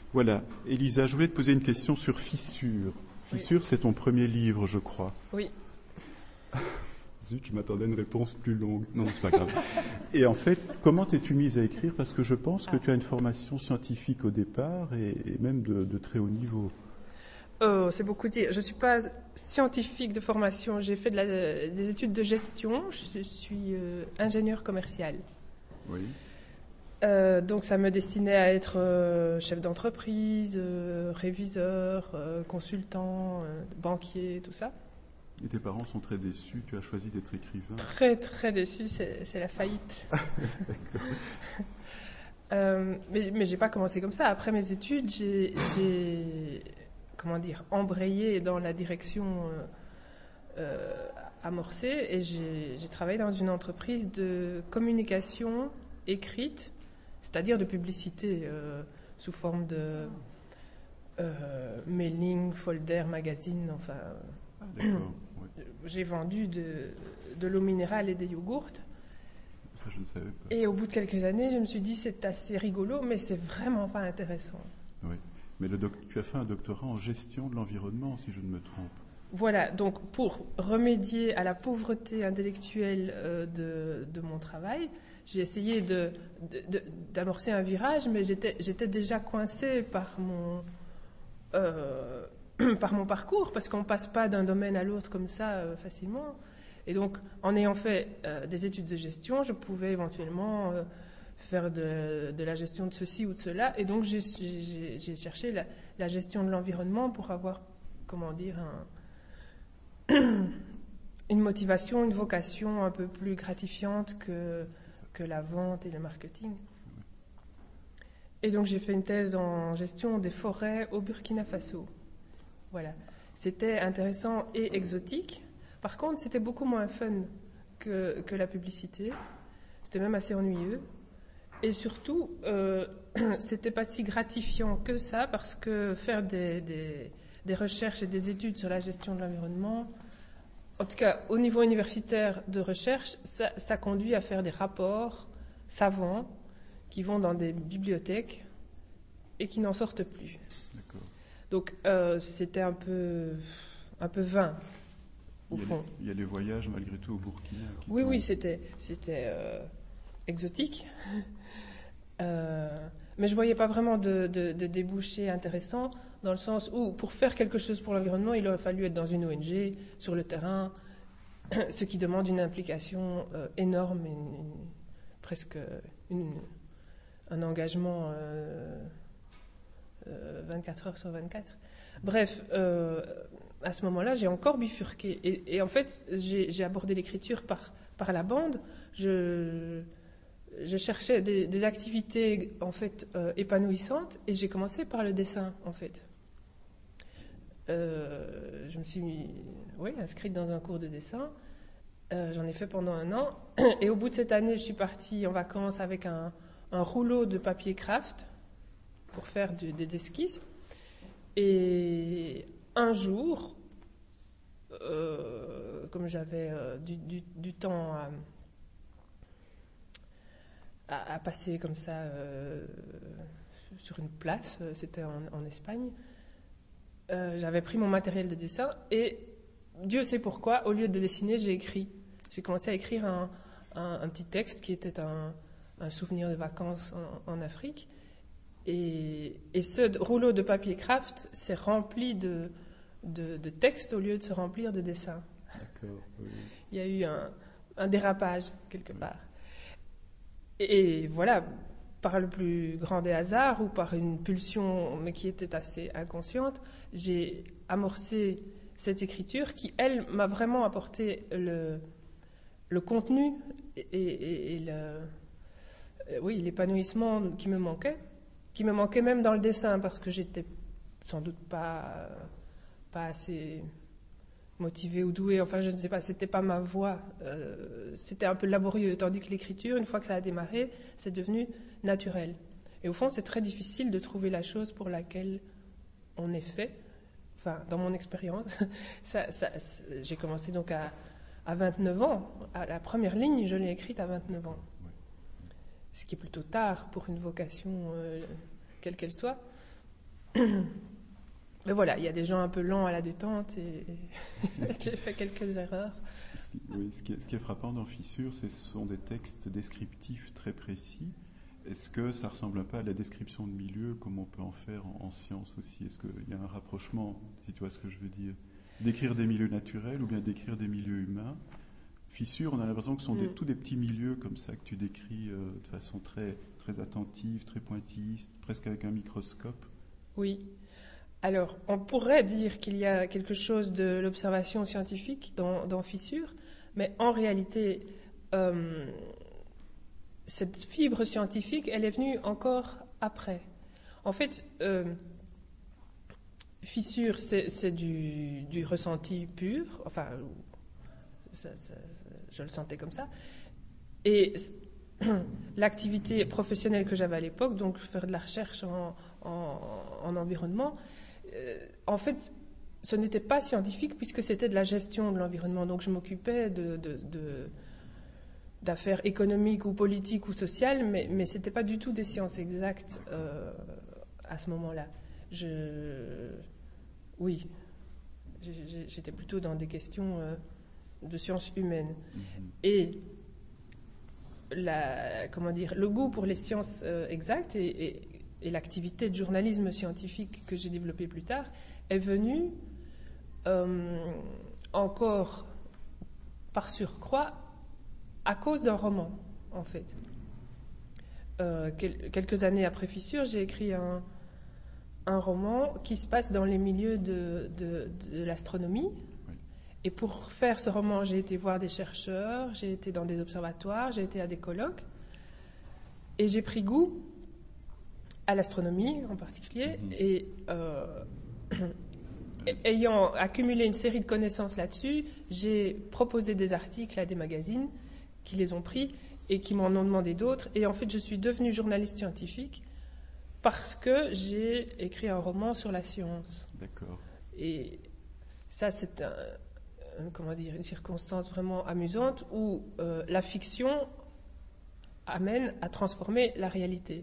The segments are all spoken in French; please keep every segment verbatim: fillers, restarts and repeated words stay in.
Voilà. Elisa, je voulais te poser une question sur Fissure. Fissure, oui. C'est ton premier livre, je crois. Oui. Zut, je m'attendais à une réponse plus longue. Non, c'est pas grave. Et en fait, comment t'es-tu mise à écrire? Parce que je pense que ah. tu as une formation scientifique au départ et, et même de, de très haut niveau. Oh, c'est beaucoup dire. Je ne suis pas scientifique de formation. J'ai fait de la, des études de gestion. Je suis euh, ingénieur commercial. Oui. Euh, donc ça me destinait à être euh, chef d'entreprise, euh, réviseur, euh, consultant, euh, banquier, tout ça. Et tes parents sont très déçus, tu as choisi d'être écrivain? Très très déçus, c'est, c'est la faillite. euh, mais mais j'ai pas commencé comme ça. Après mes études, j'ai, j'ai comment dire, embrayé dans la direction euh, euh, amorcée et j'ai, j'ai travaillé dans une entreprise de communication écrite, c'est-à-dire de publicité euh, sous forme de euh, mailing, folder, magazine, enfin. Ah, d'accord. Oui. J'ai vendu de, de l'eau minérale et des yogourts. Ça, je ne savais pas. Et au bout de quelques années, je me suis dit c'est assez rigolo, mais c'est vraiment pas intéressant. Oui. Mais le doc- tu as fait un doctorat en gestion de l'environnement, si je ne me trompe. Voilà, donc pour remédier à la pauvreté intellectuelle euh, de, de mon travail, j'ai essayé de, de, de, d'amorcer un virage, mais j'étais, j'étais déjà coincée par mon, euh, par mon parcours, parce qu'on ne passe pas d'un domaine à l'autre comme ça euh, facilement. Et donc, en ayant fait euh, des études de gestion, je pouvais éventuellement euh, faire de, de la gestion de ceci ou de cela. Et donc, j'ai, j'ai, j'ai cherché la, la gestion de l'environnement pour avoir, comment dire, un... une motivation, une vocation un peu plus gratifiante que, que la vente et le marketing. Et donc j'ai fait une thèse en gestion des forêts au Burkina Faso. Voilà. C'était intéressant et exotique. Par contre, c'était beaucoup moins fun que, que la publicité. C'était même assez ennuyeux. Et surtout, euh, c'était pas si gratifiant que ça, parce que faire des, des, des recherches et des études sur la gestion de l'environnement, en tout cas, au niveau universitaire de recherche, ça, ça conduit à faire des rapports savants qui vont dans des bibliothèques et qui n'en sortent plus. D'accord. Donc, euh, c'était un peu, un peu vain, au il fond. Les, il y a les voyages, malgré tout, au Burkina. Oui, oui, c'était, c'était euh, exotique. euh, mais je ne voyais pas vraiment de, de, de débouchés intéressants, dans le sens où, pour faire quelque chose pour l'environnement, il aurait fallu être dans une O N G, sur le terrain, ce qui demande une implication euh, énorme, et une, une, presque une, un engagement euh, euh, vingt-quatre heures sur vingt-quatre. Bref, euh, à ce moment-là, j'ai encore bifurqué. Et, et en fait, j'ai, j'ai abordé l'écriture par, par la bande. Je... Je cherchais des, des activités en fait euh, épanouissantes et j'ai commencé par le dessin en fait. Euh, je me suis oui, inscrite dans un cours de dessin. Euh, j'en ai fait pendant un an et au bout de cette année, je suis partie en vacances avec un, un rouleau de papier craft pour faire du, des esquisses. Et un jour, euh, comme j'avais euh, du, du, du temps à À, à passer comme ça euh, sur une place, c'était en, en Espagne. Euh, j'avais pris mon matériel de dessin et Dieu sait pourquoi, au lieu de dessiner, j'ai écrit. J'ai commencé à écrire un, un, un petit texte qui était un, un souvenir de vacances en, en Afrique. Et, et ce rouleau de papier craft s'est rempli de, de, de textes au lieu de se remplir de dessins. D'accord, oui. Il y a eu un, un dérapage quelque part. Oui. Et voilà, par le plus grand des hasards ou par une pulsion, mais qui était assez inconsciente, j'ai amorcé cette écriture qui, elle, m'a vraiment apporté le, le contenu et, et, et le, oui, l'épanouissement qui me manquait, qui me manquait même dans le dessin parce que j'étais sans doute pas, pas assez motivée ou douée, enfin je ne sais pas, c'était pas ma voie, euh, c'était un peu laborieux, tandis que l'écriture, une fois que ça a démarré, c'est devenu naturel. Et au fond, c'est très difficile de trouver la chose pour laquelle on est fait, enfin dans mon expérience, ça, ça, j'ai commencé donc à, à vingt-neuf ans, à la première ligne, je l'ai écrite à vingt-neuf ans, ce qui est plutôt tard pour une vocation, euh, quelle qu'elle soit. Mais voilà, il y a des gens un peu lents à la détente et j'ai fait quelques erreurs. Oui, ce qui est, ce qui est frappant dans Fissure, ce sont des textes descriptifs très précis. Est-ce que ça ressemble un peu à la description de milieu, comme on peut en faire en, en sciences aussi? Est-ce qu'il y a un rapprochement, si tu vois ce que je veux dire? Décrire des milieux naturels ou bien décrire des milieux humains? Fissure, on a l'impression que ce sont Mm. des, tous des petits milieux comme ça que tu décris euh, de façon très, très attentive, très pointilliste, presque avec un microscope. Oui. Alors, on pourrait dire qu'il y a quelque chose de l'observation scientifique dans, dans Fissure, mais en réalité, euh, cette fibre scientifique, elle est venue encore après. En fait, euh, Fissure, c'est, c'est du, du ressenti pur, enfin, ça, ça, ça, je le sentais comme ça. Et l'activité professionnelle que j'avais à l'époque, donc faire de la recherche en, en, en environnement, euh, en fait, ce n'était pas scientifique puisque c'était de la gestion de l'environnement. Donc je m'occupais de, de, de, d'affaires économiques ou politiques ou sociales, mais, mais ce n'était pas du tout des sciences exactes euh, à ce moment-là. Je, oui, j'étais plutôt dans des questions euh, de sciences humaines. Mm-hmm. Et la, comment dire, le goût pour les sciences euh, exactes et, et, et l'activité de journalisme scientifique que j'ai développée plus tard est venue euh, encore par surcroît à cause d'un roman, en fait. Euh, quel, quelques années après Fissure, j'ai écrit un, un roman qui se passe dans les milieux de, de, de l'astronomie. Et pour faire ce roman, j'ai été voir des chercheurs, j'ai été dans des observatoires, j'ai été à des colloques. Et j'ai pris goût à l'astronomie en particulier. Mmh. Et euh, ayant accumulé une série de connaissances là-dessus, j'ai proposé des articles à des magazines qui les ont pris et qui m'en ont demandé d'autres. Et en fait, je suis devenue journaliste scientifique parce que j'ai écrit un roman sur la science. D'accord. Et ça, c'est un... comment dire, une circonstance vraiment amusante où euh, la fiction amène à transformer la réalité.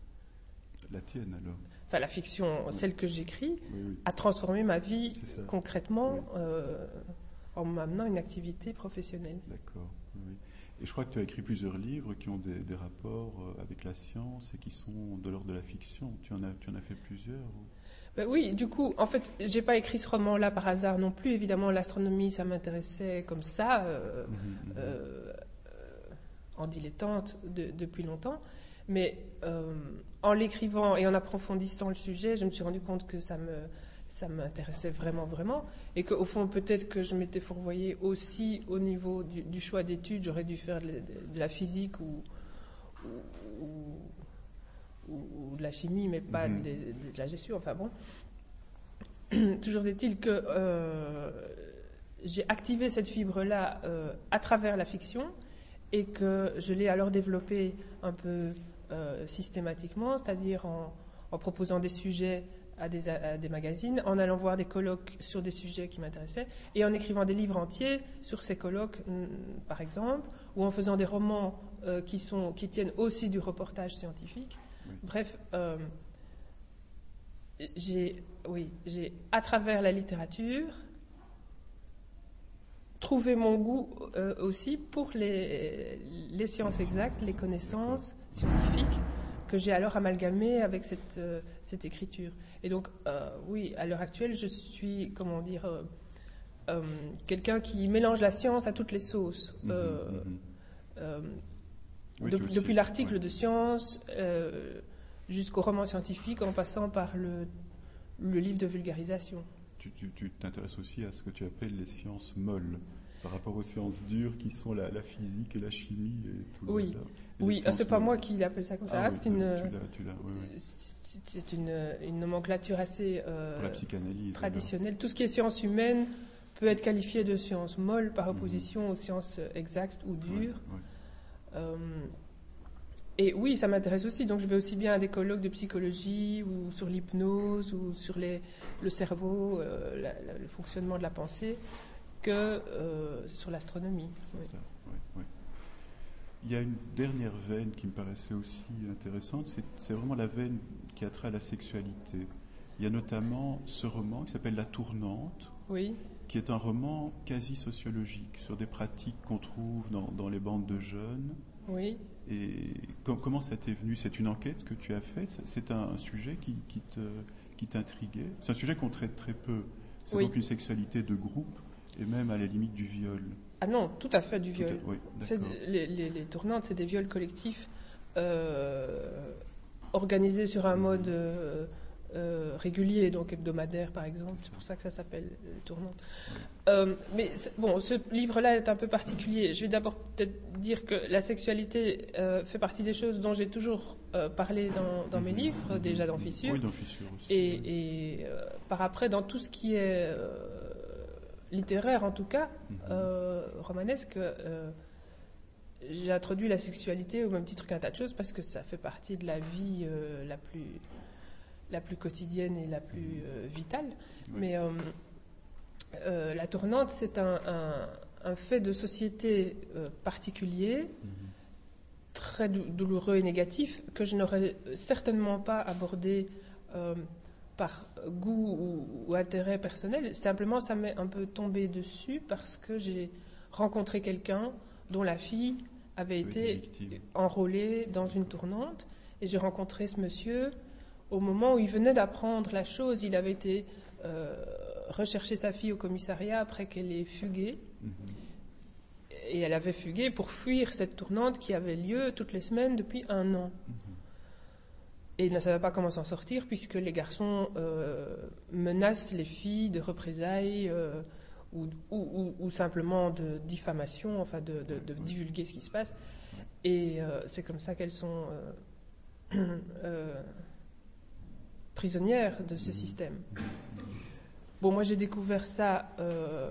La tienne alors? Enfin, la fiction, oui. Celle que j'écris, oui, oui. a transformé ma vie concrètement oui. euh, en m'amenant une activité professionnelle. D'accord. Oui. Et je crois que tu as écrit plusieurs livres qui ont des, des rapports avec la science et qui sont de l'ordre de la fiction. Tu en as, tu en as fait plusieurs ou... Ben oui, du coup, en fait, j'ai pas écrit ce roman-là par hasard non plus. Évidemment, l'astronomie, ça m'intéressait comme ça, euh, mmh, mmh. Euh, euh, en dilettante de, depuis longtemps. Mais euh, en l'écrivant et en approfondissant le sujet, je me suis rendu compte que ça me, ça m'intéressait vraiment, vraiment. Et qu'au fond, peut-être que je m'étais fourvoyée aussi au niveau du, du choix d'études. J'aurais dû faire de, de, de la physique ou... ou, ou ou de la chimie, mais pas mmh. de, de, de la gestion, enfin bon. Toujours est-il que euh, j'ai activé cette fibre-là euh, à travers la fiction et que je l'ai alors développée un peu euh, systématiquement, c'est-à-dire en, en proposant des sujets à des, à des magazines, en allant voir des colloques sur des sujets qui m'intéressaient et en écrivant des livres entiers sur ces colloques, par exemple, ou en faisant des romans euh, qui, sont, qui tiennent aussi du reportage scientifique. Bref, euh, j'ai, oui, j'ai, à travers la littérature, trouvé mon goût euh, aussi pour les, les sciences exactes, les connaissances scientifiques, que j'ai alors amalgamées avec cette, euh, cette écriture. Et donc, euh, oui, à l'heure actuelle, je suis, comment dire, euh, euh, quelqu'un qui mélange la science à toutes les sauces. Euh, mmh, euh, oui, de, depuis l'article ouais. de science euh, jusqu'au roman scientifique en passant par le, le livre de vulgarisation. Tu, tu, tu t'intéresses aussi à ce que tu appelles les sciences molles par rapport aux sciences dures qui sont la, la physique et la chimie et tout oui. ça. Et oui, c'est pas moi qui l'appelle ça comme ça. Ah, c'est oui, une, tu l'as, tu l'as, oui, oui. C'est une, une nomenclature assez euh, pour la psychanalyse, traditionnelle. Alors. Tout ce qui est sciences humaines peut être qualifié de sciences molles par opposition mmh. aux sciences exactes ou dures. Oui, oui. Euh, et oui, ça m'intéresse aussi. Donc, je vais aussi bien à des colloques de psychologie ou sur l'hypnose ou sur les, le cerveau, euh, la, la, le fonctionnement de la pensée, que euh, sur l'astronomie. Oui. Ça, oui, oui. Il y a une dernière veine qui me paraissait aussi intéressante. C'est, c'est vraiment la veine qui a trait à la sexualité. Il y a notamment ce roman qui s'appelle La Tournante, oui. qui est un roman quasi sociologique sur des pratiques qu'on trouve dans, dans les bandes de jeunes. Oui. Et com- comment ça t'est venu? C'est une enquête que tu as faite? C'est un, un sujet qui, qui, te, qui t'intriguait? C'est un sujet qu'on traite très peu. C'est oui. donc une sexualité de groupe et même à la limite du viol. Ah non, tout à fait du viol. À, oui, c'est, les, les, les tournantes, c'est des viols collectifs euh, organisés sur un mode euh, euh, régulier, donc hebdomadaire par exemple. C'est pour ça que ça s'appelle euh, tournante. Oui. Euh, mais bon, ce livre-là est un peu particulier. Je vais d'abord peut-être dire que la sexualité euh, fait partie des choses dont j'ai toujours euh, parlé dans, dans mes mmh, livres, mmh, déjà dans Fissure. Oui, dans Fissure aussi. Et, oui. et euh, par après, dans tout ce qui est euh, littéraire en tout cas, mmh. euh, romanesque, euh, j'ai introduit la sexualité au même titre qu'un tas de choses parce que ça fait partie de la vie euh, la plus la plus quotidienne et la plus euh, vitale. Oui. Mais euh, euh, la tournante, c'est un, un, un fait de société euh, particulier, mmh. très dou- douloureux et négatif, que je n'aurais certainement pas abordé euh, par goût ou, ou intérêt personnel. Simplement, ça m'est un peu tombé dessus parce que j'ai rencontré quelqu'un dont la fille avait été enrôlée dans une tournante. Et j'ai rencontré ce monsieur au moment où il venait d'apprendre la chose. Il avait été euh, rechercher sa fille au commissariat après qu'elle ait fugué. Mmh. Et elle avait fugué pour fuir cette tournante qui avait lieu toutes les semaines depuis un an. Mmh. Et il ne savait pas comment s'en sortir puisque les garçons euh, menacent les filles de représailles euh, ou, ou, ou, ou simplement de diffamation, enfin de, de, de divulguer ce qui se passe. Et euh, c'est comme ça qu'elles sont euh, euh, prisonnières de ce système. Bon, moi j'ai découvert ça euh,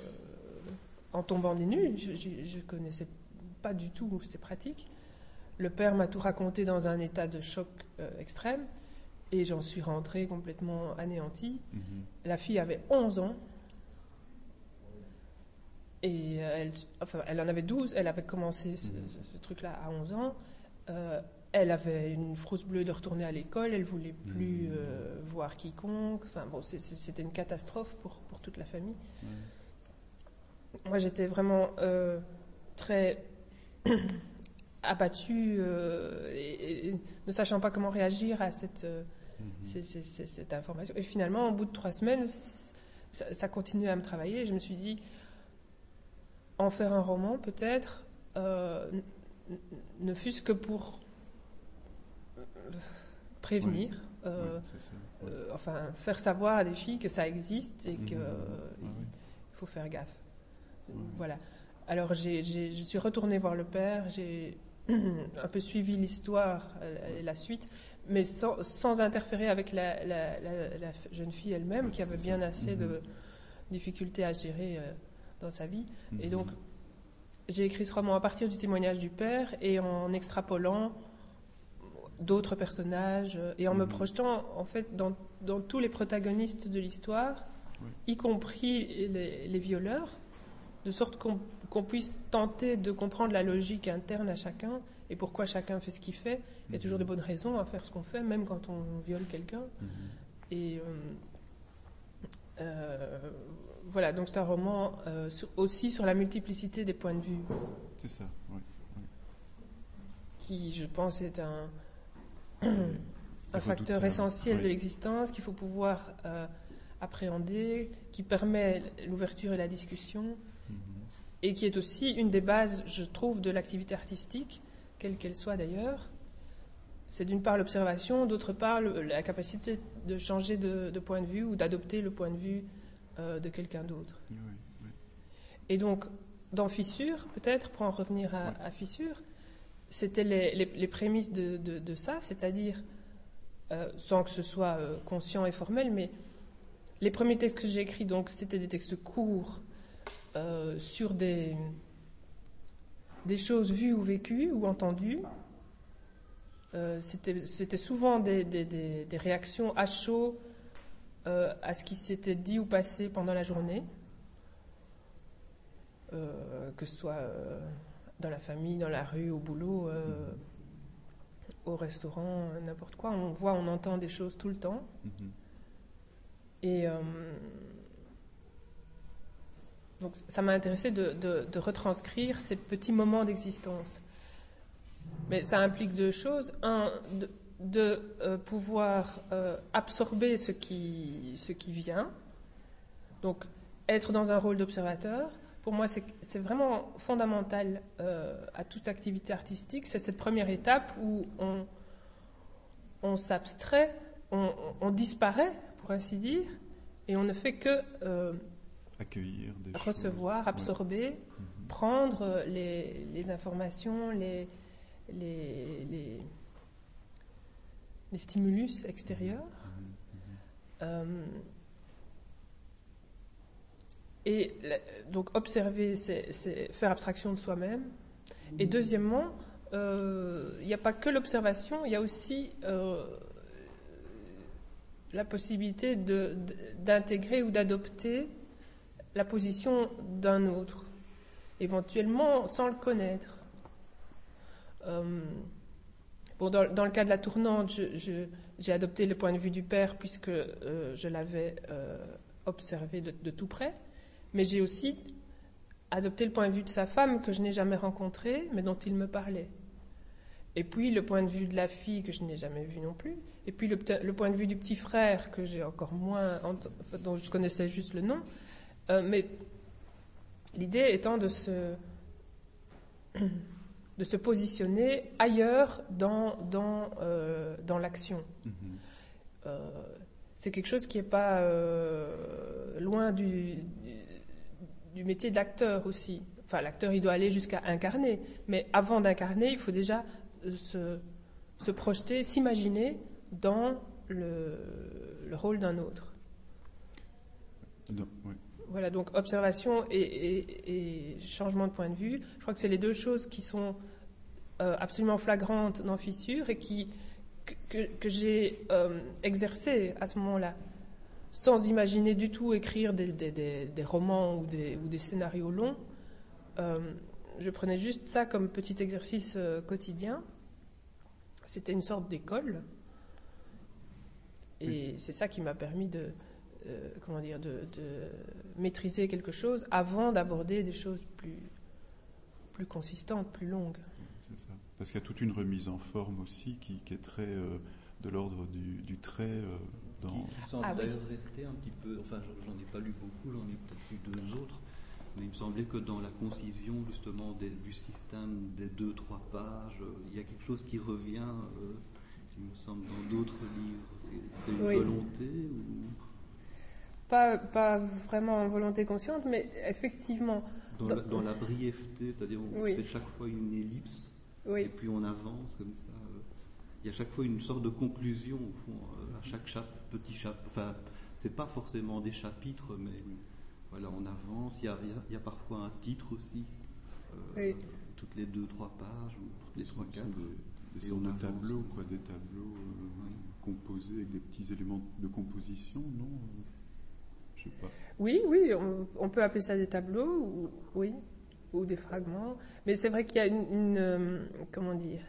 en tombant des nues. Je ne connaissais pas du tout ces pratiques. Le père m'a tout raconté dans un état de choc euh, extrême et j'en suis rentrée complètement anéantie. Mm-hmm. La fille avait onze ans et elle, enfin, elle en avait douze. Elle avait commencé ce, mm-hmm. ce, ce truc-là à onze ans. Euh, elle avait une frousse bleue de retourner à l'école. Elle ne voulait plus mm-hmm. euh, voir quiconque. Enfin, bon, c'est, c'est, c'était une catastrophe pour, pour toute la famille. Mm-hmm. Moi, j'étais vraiment euh, très... abattue euh, et, et ne sachant pas comment réagir à cette, euh, mm-hmm. c- c- c- cette information. Et finalement, au bout de trois semaines, ça, ça continuait à me travailler. Je me suis dit, en faire un roman peut-être, euh, n- n- ne fût-ce que pour euh, prévenir, oui. euh, oui, ouais. euh, enfin faire savoir à des filles que ça existe et mm-hmm. qu'il euh, ah, oui. faut faire gaffe. Mm-hmm. Voilà. Alors j'ai, j'ai, je suis retournée voir le père, j'ai un peu suivi l'histoire et la suite, mais sans, sans interférer avec la, la, la, la jeune fille elle-même, oui, qui avait bien ça. assez mm-hmm. de difficultés à gérer euh, dans sa vie. Mm-hmm. Et donc, j'ai écrit ce roman à partir du témoignage du père et en extrapolant d'autres personnages et en mm-hmm. me projetant en fait dans, dans tous les protagonistes de l'histoire, oui. y compris les, les violeurs, de sorte qu'on, qu'on puisse tenter de comprendre la logique interne à chacun et pourquoi chacun fait ce qu'il fait. Mm-hmm. Il y a toujours de bonnes raisons à faire ce qu'on fait, même quand on viole quelqu'un. Mm-hmm. Et euh, euh, voilà, donc c'est un roman euh, sur, aussi sur la multiplicité des points de vue. C'est ça, oui. oui. Qui, je pense, est un, un facteur essentiel oui. de l'existence qu'il faut pouvoir euh, appréhender, qui permet l'ouverture et la discussion. Et qui est aussi une des bases, je trouve, de l'activité artistique, quelle qu'elle soit d'ailleurs. C'est d'une part l'observation, d'autre part le, la capacité de changer de, de point de vue ou d'adopter le point de vue euh, de quelqu'un d'autre. Oui, oui. Et donc, dans Fissure, peut-être, pour en revenir à, oui. à Fissure, c'était les, les, les prémices de, de, de ça, c'est-à-dire, euh, sans que ce soit euh, conscient et formel, mais les premiers textes que j'ai écrits, donc, c'était des textes courts, Euh, sur des, des choses vues ou vécues ou entendues. Euh, c'était, c'était souvent des, des, des, des réactions à chaud euh, à ce qui s'était dit ou passé pendant la journée, euh, que ce soit euh, dans la famille, dans la rue, au boulot, euh, au restaurant, n'importe quoi. On voit, on entend des choses tout le temps. Mm-hmm. Et euh, donc ça m'a intéressé de, de, de retranscrire ces petits moments d'existence. Mais ça implique deux choses. Un, de, de euh, pouvoir euh, absorber ce qui, ce qui vient. Donc, être dans un rôle d'observateur, pour moi, c'est, c'est vraiment fondamental euh, à toute activité artistique. C'est cette première étape où on, on s'abstrait, on, on disparaît, pour ainsi dire, et on ne fait que euh, accueillir des recevoir, choses. absorber, ouais. mm-hmm. prendre les, les informations, les, les, les, les stimulus extérieurs. Mm-hmm. Euh, Et donc observer, c'est, c'est faire abstraction de soi-même. Et deuxièmement, il euh, n'y a pas que l'observation, il y a aussi euh, la possibilité de, de, d'intégrer ou d'adopter la position d'un autre, éventuellement sans le connaître. Euh, bon, dans, dans le cas de la tournante, je, je, j'ai adopté le point de vue du père puisque euh, je l'avais euh, observé de, de tout près. Mais j'ai aussi adopté le point de vue de sa femme que je n'ai jamais rencontrée, mais dont il me parlait. Et puis le point de vue de la fille que je n'ai jamais vue non plus. Et puis le, le point de vue du petit frère que j'ai encore moins, dont je connaissais juste le nom. Euh, mais l'idée étant de se, de se positionner ailleurs dans, dans, euh, dans l'action. Mm-hmm. Euh, c'est quelque chose qui n'est pas euh, loin du, du du métier d'acteur aussi. Enfin, l'acteur, il doit aller jusqu'à incarner. Mais avant d'incarner, il faut déjà se, se projeter, s'imaginer dans le, le rôle d'un autre. Non, oui. Voilà, donc observation et, et, et changement de point de vue. Je crois que c'est les deux choses qui sont euh, absolument flagrantes dans Fissure et qui, que, que, que j'ai euh, exercées à ce moment-là. Sans imaginer du tout écrire des, des, des, des romans ou des, ou des scénarios longs. Euh, je prenais juste ça comme petit exercice euh, quotidien. C'était une sorte d'école. Et oui. C'est ça qui m'a permis de, euh, comment dire, de, de maîtriser quelque chose avant d'aborder des choses plus, plus consistantes, plus longues. C'est ça. Parce qu'il y a toute une remise en forme aussi qui, qui est très euh, de l'ordre du, du trait... Euh, Dans... Qui, qui semble ah, d'ailleurs oui. rester un petit peu, enfin j'en ai pas lu beaucoup, j'en ai peut-être lu deux autres, mais il me semblait que dans la concision justement des, du système des deux, trois pages, euh, il y a quelque chose qui revient, euh, il me semble, dans d'autres livres. C'est, c'est une oui. volonté ou... pas, pas vraiment en volonté consciente, mais effectivement... Dans, dans... La, dans la brièveté, c'est-à-dire on oui. fait chaque fois une ellipse, oui. et puis on avance comme ça. Il y a chaque fois une sorte de conclusion au fond, à chaque chap- petit chapitre. Enfin, c'est pas forcément des chapitres, mais voilà, on avance. Il y a, il y a, il y a parfois un titre aussi, euh, oui. toutes les deux, trois pages ou toutes les trois, quatre. Des, des sortes de tableaux, quoi, des tableaux euh, oui. composés avec des petits éléments de composition, non Je sais pas. Oui, oui, on, on peut appeler ça des tableaux, ou, oui, ou des fragments. Mais c'est vrai qu'il y a une, une euh, comment dire.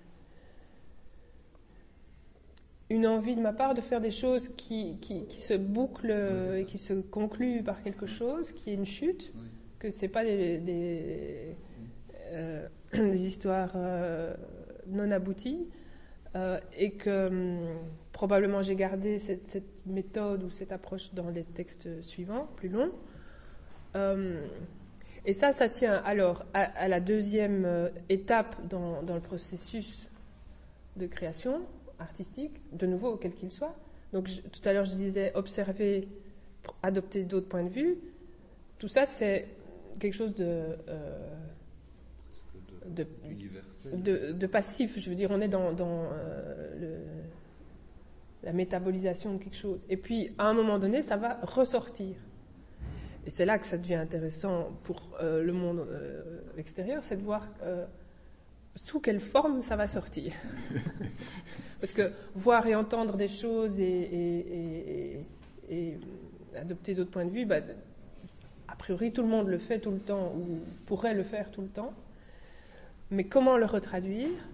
une envie de ma part de faire des choses qui, qui, qui se bouclent oui, et qui se concluent par quelque chose, qui est une chute, oui. que ce n'est pas des, des, euh, des histoires euh, non abouties, euh, et que hum, probablement j'ai gardé cette, cette méthode ou cette approche dans les textes suivants, plus longs. Euh, et ça, ça tient alors à, à la deuxième euh, étape dans, dans le processus de création artistique, de nouveau, quel qu'il soit. Donc, je, tout à l'heure, je disais observer, adopter d'autres points de vue. Tout ça, c'est quelque chose de, euh, de, de, de, de passif. Je veux dire, on est dans, dans euh, le, la métabolisation de quelque chose. Et puis, à un moment donné, ça va ressortir. Et c'est là que ça devient intéressant pour euh, le monde euh, extérieur, c'est de voir euh, sous quelle forme ça va sortir. Parce que voir et entendre des choses et, et, et, et adopter d'autres points de vue, bah, a priori tout le monde le fait tout le temps ou pourrait le faire tout le temps. Mais comment le retraduire ?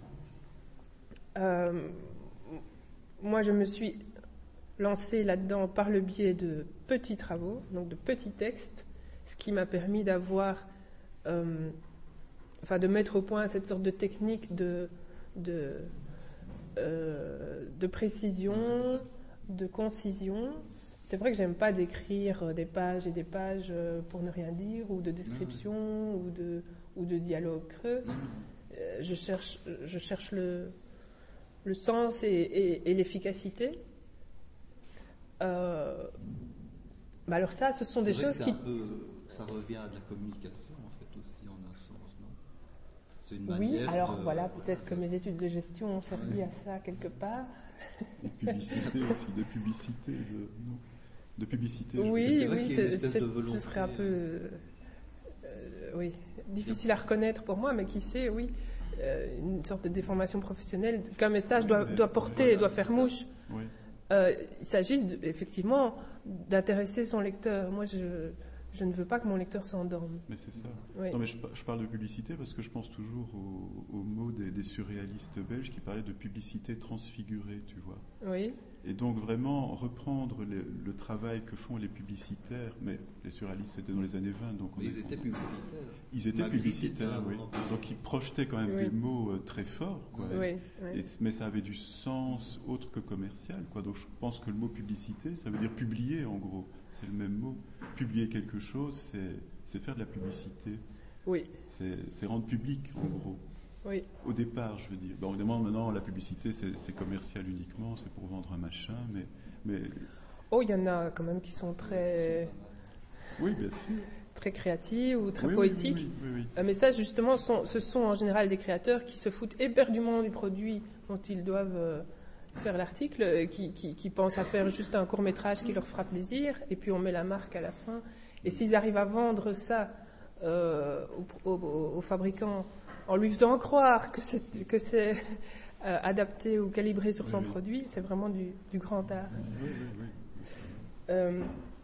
euh, Moi je me suis lancée là-dedans par le biais de petits travaux, donc de petits textes, ce qui m'a permis d'avoir, euh, enfin de mettre au point cette sorte de technique de, de, euh, de précision, de concision. C'est vrai que j'aime pas d'écrire des pages et des pages pour ne rien dire, ou de description, ou de, ou de dialogue creux. Euh, je cherche, je cherche le, le sens et, et, et l'efficacité. Euh, bah alors ça, ce sont c'est des choses qui... Peu, ça revient à de la communication, en fait, aussi, en un sens, non? C'est une oui, manière alors de... voilà, peut-être que mes études de gestion ont servi ouais. à ça quelque part. Des publicités aussi, des publicités de... Non. De publicité. Oui, c'est oui, c'est, c'est, de ce serait un peu... Euh, euh, oui, difficile à reconnaître pour moi, mais qui sait, oui, euh, une sorte de déformation professionnelle, qu'un message doit, doit porter, voilà, doit faire mouche. Oui. Euh, il s'agit de, effectivement d'intéresser son lecteur. Moi, je, je ne veux pas que mon lecteur s'endorme. Mais c'est ça. Oui. Non, mais je, je parle de publicité parce que je pense toujours au, au mot des, des surréalistes belges qui parlaient de publicité transfigurée, tu vois. Oui. Et donc vraiment reprendre le, le travail que font les publicitaires, mais les surréalistes c'était dans les années vingt, donc on mais est, ils étaient publicitaires. Ils étaient Malgré publicitaires, oui. Donc ils projetaient quand même oui. des mots euh, très forts, quoi. Oui, oui. Et, mais ça avait du sens autre que commercial, quoi. Donc je pense que le mot publicité, ça veut dire publier en gros. C'est le même mot. Publier quelque chose, c'est, c'est faire de la publicité. Oui. C'est, c'est rendre public en gros. Oui. Au départ, je veux dire. Bon, évidemment, maintenant, la publicité, c'est, c'est commercial uniquement, c'est pour vendre un machin, mais, mais... Oh, il y en a quand même qui sont très... Oui, bien sûr. Très créatifs ou très oui, poétiques. Oui, oui, oui, oui. Mais ça, justement, sont, ce sont en général des créateurs qui se foutent éperdument du produit dont ils doivent faire l'article, qui, qui, qui pensent à faire juste un court-métrage qui leur fera plaisir, et puis on met la marque à la fin. Et s'ils arrivent à vendre ça euh, aux, aux, aux fabricants, en lui faisant croire que c'est, que c'est euh, adapté ou calibré sur son oui, produit, c'est vraiment du, du grand art. Oui, oui, oui. Euh,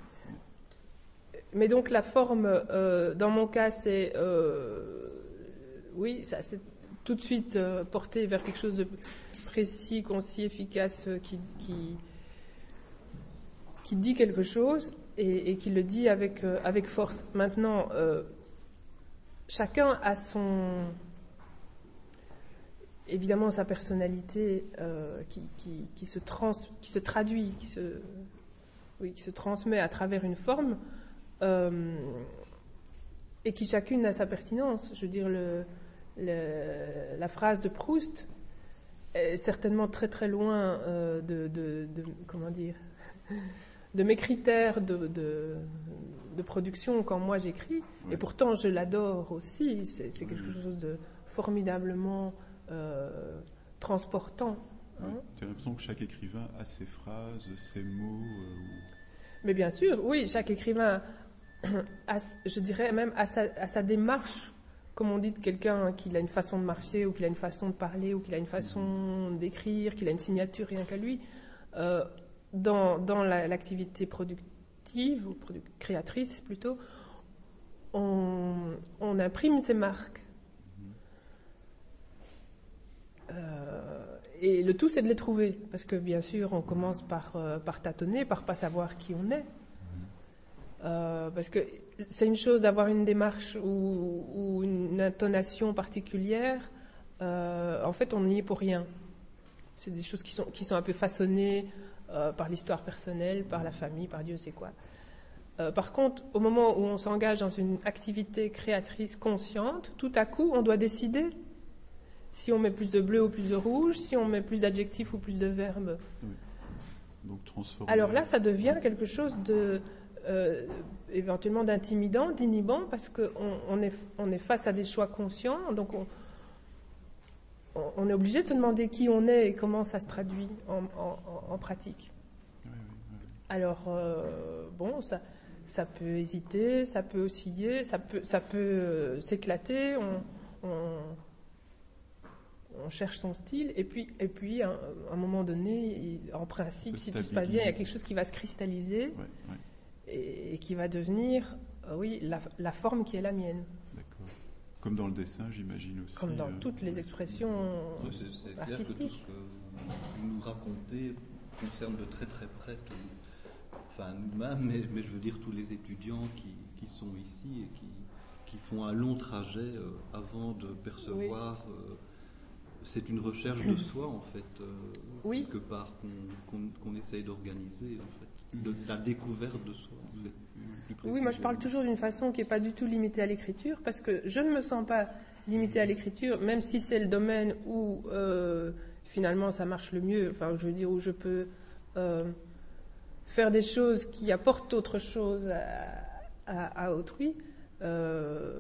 mais donc la forme, euh, dans mon cas, c'est... Euh, oui, ça, c'est tout de suite euh, porté vers quelque chose de précis, concis, efficace, euh, qui, qui, qui dit quelque chose et, et qui le dit avec, euh, avec force. Maintenant, euh, chacun a son... Évidemment, sa personnalité euh, qui, qui, qui, se trans, qui se traduit, qui se, oui, qui se transmet à travers une forme euh, et qui chacune a sa pertinence. Je veux dire, le, le, la phrase de Proust est certainement très très loin euh, de, de, de, comment dire, de mes critères de, de, de production quand moi j'écris. Oui. Et pourtant, je l'adore aussi. C'est, c'est quelque oui. chose de formidablement... Euh, transportant. Hein. Oui, tu as l'impression que chaque écrivain a ses phrases, ses mots euh, ou... Mais bien sûr, oui, chaque écrivain a, je dirais même à sa, à sa démarche, comme on dit de quelqu'un qu'il a une façon de marcher, ou qu'il a une façon de parler, ou qu'il a une façon mmh. d'écrire, qu'il a une signature rien qu'à lui. Euh, dans dans la, l'activité productive, ou produ- créatrice plutôt, on, on imprime ses marques. Euh, et le tout, c'est de les trouver, parce que bien sûr, on commence par, euh, par tâtonner, par pas savoir qui on est. Euh, parce que c'est une chose d'avoir une démarche ou, ou une intonation particulière. Euh, en fait, on n'y est pour rien. C'est des choses qui sont, qui sont un peu façonnées euh, par l'histoire personnelle, par la famille, par Dieu sait quoi. Euh, par contre, au moment où on s'engage dans une activité créatrice consciente, tout à coup, on doit décider si on met plus de bleu ou plus de rouge, si on met plus d'adjectifs ou plus de verbes. Oui. Donc, transformer. Alors là, ça devient quelque chose de euh, éventuellement d'intimidant, d'inhibant, parce qu'on on est, on est face à des choix conscients, donc on, on est obligé de se demander qui on est et comment ça se traduit en, en, en pratique. Oui, oui, oui. Alors, euh, bon, ça, ça peut hésiter, ça peut osciller, ça peut, ça peut euh, s'éclater, on... on on cherche son style, et puis, et puis à un, à un moment donné, il, en principe, si tout se passe bien, il y a quelque chose qui va se cristalliser, ouais, ouais. Et, et qui va devenir, euh, oui, la, la forme qui est la mienne. D'accord. Comme dans le dessin, j'imagine aussi. Comme dans euh, toutes les expressions ouais, c'est, c'est artistiques. clair que tout ce que vous nous racontez concerne de très très près, tout, enfin nous-mêmes, mais, mais je veux dire tous les étudiants qui, qui sont ici et qui, qui font un long trajet euh, avant de percevoir. Oui. Euh, c'est une recherche de soi en fait, euh, oui. quelque part qu'on, qu'on, qu'on essaye d'organiser en fait, de, de la découverte de soi en fait. Plus, plus oui, moi je parle toujours d'une façon qui n'est pas du tout limitée à l'écriture, parce que je ne me sens pas limitée à l'écriture, même si c'est le domaine où euh, finalement ça marche le mieux, enfin je veux dire où je peux euh, faire des choses qui apportent autre chose à, à, à autrui. Euh,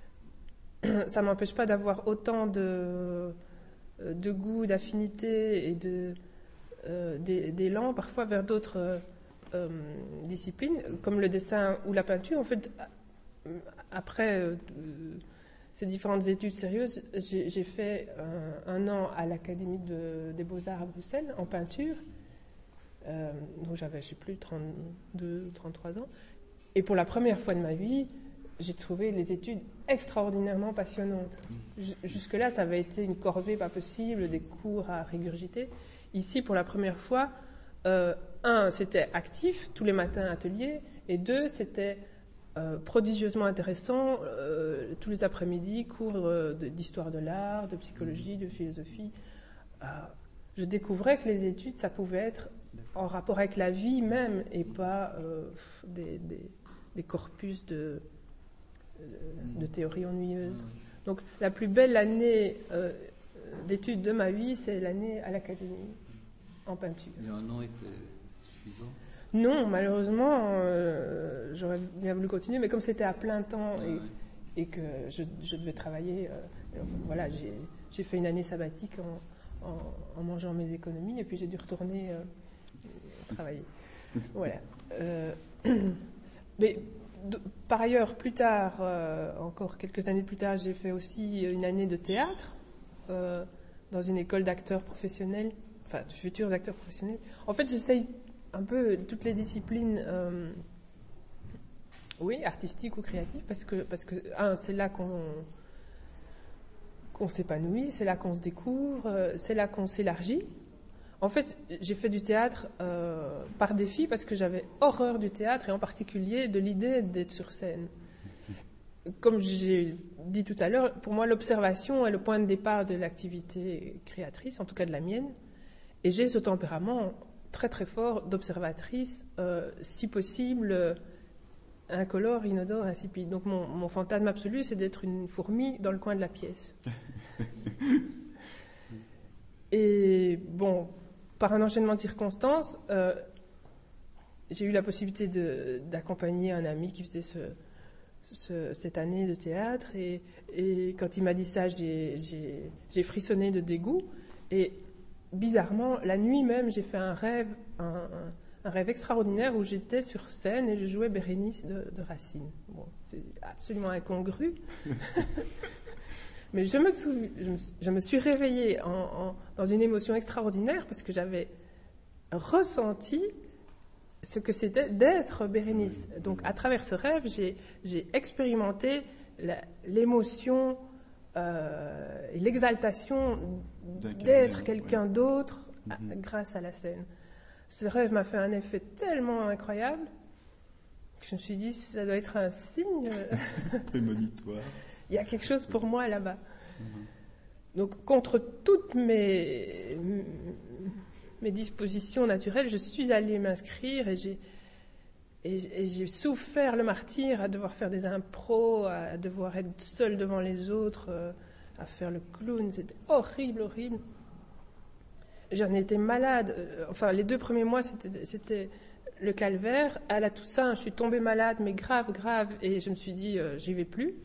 ça ne m'empêche pas d'avoir autant de, de goût, d'affinité et de, euh, d'élan parfois vers d'autres euh, euh, disciplines, comme le dessin ou la peinture. En fait, après euh, ces différentes études sérieuses, j'ai, j'ai fait un, un an à l'Académie de, des Beaux-Arts à Bruxelles en peinture. Euh, donc j'avais, je ne sais plus, trente-deux ou trente-trois ans. Et pour la première fois de ma vie, j'ai trouvé les études extraordinairement passionnantes. Jusque-là, ça avait été une corvée pas possible, des cours à régurgiter. Ici, pour la première fois, euh, un, c'était actif, tous les matins atelier, et deux, c'était euh, prodigieusement intéressant, euh, tous les après-midi, cours euh, d'histoire de l'art, de psychologie, de philosophie. Euh, je découvrais que les études, ça pouvait être en rapport avec la vie même, et pas euh, des, des, des corpus de... de théorie ennuyeuse. Donc la plus belle année euh, d'études de ma vie, c'est l'année à l'Académie en peinture. Et un an était suffisant? Non, malheureusement, euh, j'aurais bien voulu continuer, mais comme c'était à plein temps et, ouais. et que je, je devais travailler, euh, enfin, voilà, j'ai, j'ai fait une année sabbatique en, en, en mangeant mes économies, et puis j'ai dû retourner euh, travailler. Voilà. Euh, mais par ailleurs, plus tard, euh, encore quelques années plus tard, j'ai fait aussi une année de théâtre euh, dans une école d'acteurs professionnels, enfin de futurs acteurs professionnels. En fait, j'essaye un peu toutes les disciplines, euh, oui, artistiques ou créatives, parce que, parce que un, c'est là qu'on, qu'on s'épanouit, c'est là qu'on se découvre, c'est là qu'on s'élargit. En fait, j'ai fait du théâtre euh, par défi parce que j'avais horreur du théâtre et en particulier de l'idée d'être sur scène. Comme j'ai dit tout à l'heure, pour moi, l'observation est le point de départ de l'activité créatrice, en tout cas de la mienne. Et j'ai ce tempérament très très fort d'observatrice, euh, si possible, incolore, inodore, insipide. Donc mon, mon fantasme absolu, c'est d'être une fourmi dans le coin de la pièce. Et bon... Par un enchaînement de circonstances, euh, j'ai eu la possibilité de, d'accompagner un ami qui faisait ce, ce, cette année de théâtre. Et, et quand il m'a dit ça, j'ai, j'ai, j'ai frissonné de dégoût. Et bizarrement, la nuit même, j'ai fait un rêve, un, un, un rêve extraordinaire où j'étais sur scène et je jouais Bérénice de, de Racine. Bon, c'est absolument incongru. Mais je me, sou... je, me... je me suis réveillée en, en... dans une émotion extraordinaire parce que j'avais ressenti ce que c'était d'être Bérénice. Donc, à travers ce rêve, j'ai, j'ai expérimenté la... l'émotion euh, et l'exaltation d'être quelqu'un ouais. d'autre mm-hmm. grâce à la scène. Ce rêve m'a fait un effet tellement incroyable que je me suis dit, ça doit être un signe. Prémonitoire. Il y a quelque chose pour moi là-bas. Mmh. Donc, contre toutes mes, mes dispositions naturelles, je suis allée m'inscrire et j'ai, et, et j'ai souffert le martyre à devoir faire des impros, à devoir être seule devant les autres, euh, à faire le clown. C'était horrible, horrible. J'en étais malade. Enfin, les deux premiers mois, c'était, c'était le calvaire. À la Toussaint, je suis tombée malade, mais grave, grave. Et je me suis dit, euh, j'y vais plus.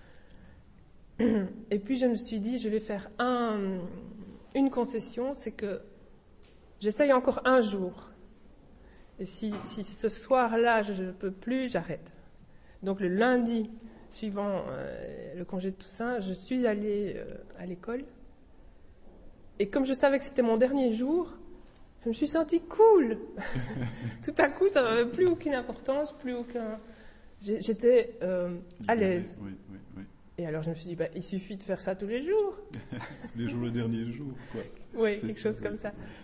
Et puis je me suis dit, je vais faire un, une concession, c'est que j'essaye encore un jour. Et si, si ce soir-là, je ne peux plus, j'arrête. Donc le lundi suivant euh, le congé de Toussaint, je suis allée euh, à l'école. Et comme je savais que c'était mon dernier jour, je me suis sentie cool. Tout à coup, ça n'avait plus aucune importance, plus aucun... J'étais euh, à l'aise. Oui, oui, oui. Et alors je me suis dit, bah, il suffit de faire ça tous les jours. Tous les jours, le dernier jour, quoi. Oui, quelque chose comme ça.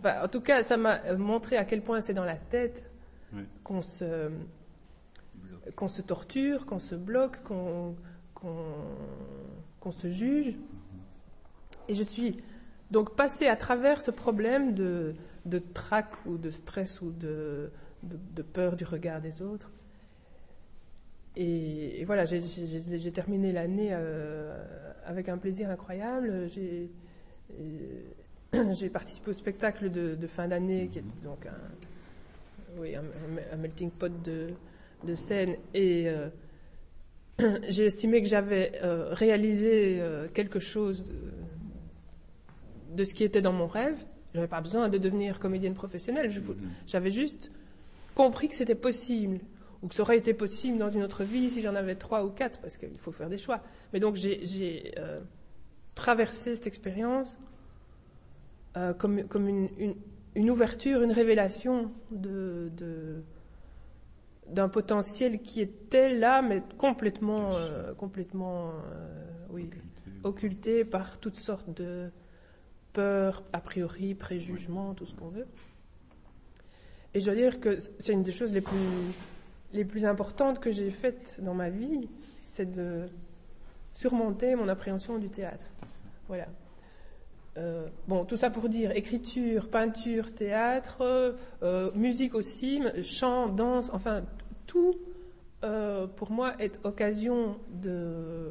Enfin, en tout cas, ça m'a montré à quel point c'est dans la tête oui. qu'on se, qu'on se torture, qu'on se bloque, qu'on, qu'on, qu'on se juge. Et je suis donc passée à travers ce problème de, de trac ou de stress ou de, de, de peur du regard des autres. Et, et voilà, j'ai, j'ai, j'ai terminé l'année euh, avec un plaisir incroyable. J'ai, et, j'ai participé au spectacle de, de fin d'année, qui était donc un, oui, un, un melting pot de, de scènes. Et euh, j'ai estimé que j'avais euh, réalisé euh, quelque chose de, de ce qui était dans mon rêve. Je n'avais pas besoin de devenir comédienne professionnelle. Je, j'avais juste compris que c'était possible. Ou que ça aurait été possible dans une autre vie si j'en avais trois ou quatre, parce qu'il faut faire des choix. Mais donc j'ai, j'ai euh, traversé cette expérience euh, comme, comme une, une, une ouverture, une révélation de, de, d'un potentiel qui était là, mais complètement, euh, complètement euh, oui, occulté. occulté par toutes sortes de peurs, a priori, préjugements, tout ce qu'on veut. Et je dois dire que c'est une des choses les plus... les plus importantes que j'ai faites dans ma vie, c'est de surmonter mon appréhension du théâtre. Voilà. Euh, bon, tout ça pour dire écriture, peinture, théâtre, euh, musique aussi, chant, danse, enfin tout euh, pour moi est occasion de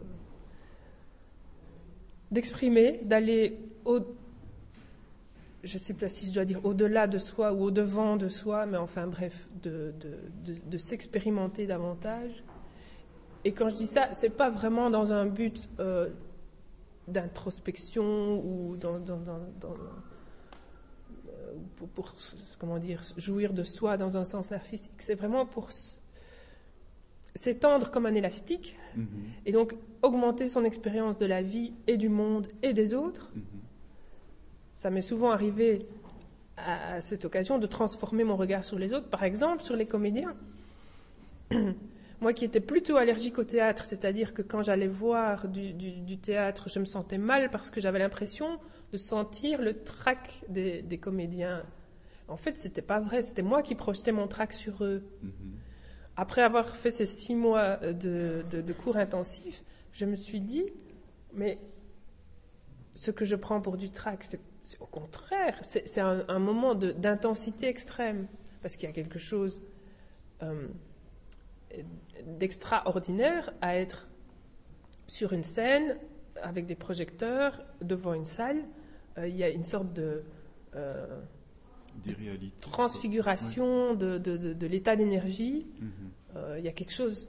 d'exprimer, d'aller au je ne sais pas si je dois dire au-delà de soi ou au-devant de soi, mais enfin bref, de, de, de, de s'expérimenter davantage. Et quand je dis ça, ce n'est pas vraiment dans un but euh, d'introspection ou dans, dans, dans, dans, euh, pour, pour comment dire, jouir de soi dans un sens narcissique. C'est vraiment pour s'étendre comme un élastique mm-hmm. et donc augmenter son expérience de la vie et du monde et des autres. Mm-hmm. Ça m'est souvent arrivé à, à cette occasion de transformer mon regard sur les autres, par exemple sur les comédiens. Moi qui étais plutôt allergique au théâtre, c'est-à-dire que quand j'allais voir du, du, du théâtre, je me sentais mal parce que j'avais l'impression de sentir le trac des, des comédiens. En fait, c'était pas vrai, c'était moi qui projetais mon trac sur eux. Mm-hmm. Après avoir fait ces six mois de, de, de cours intensifs, je me suis dit, mais ce que je prends pour du trac, c'est C'est au contraire, c'est, c'est un, un moment de, d'intensité extrême, parce qu'il y a quelque chose euh, d'extraordinaire à être sur une scène, avec des projecteurs, devant une salle. Euh, il y a une sorte de euh, transfiguration de, de, de, de l'état d'énergie. Mm-hmm. Euh, il y a quelque chose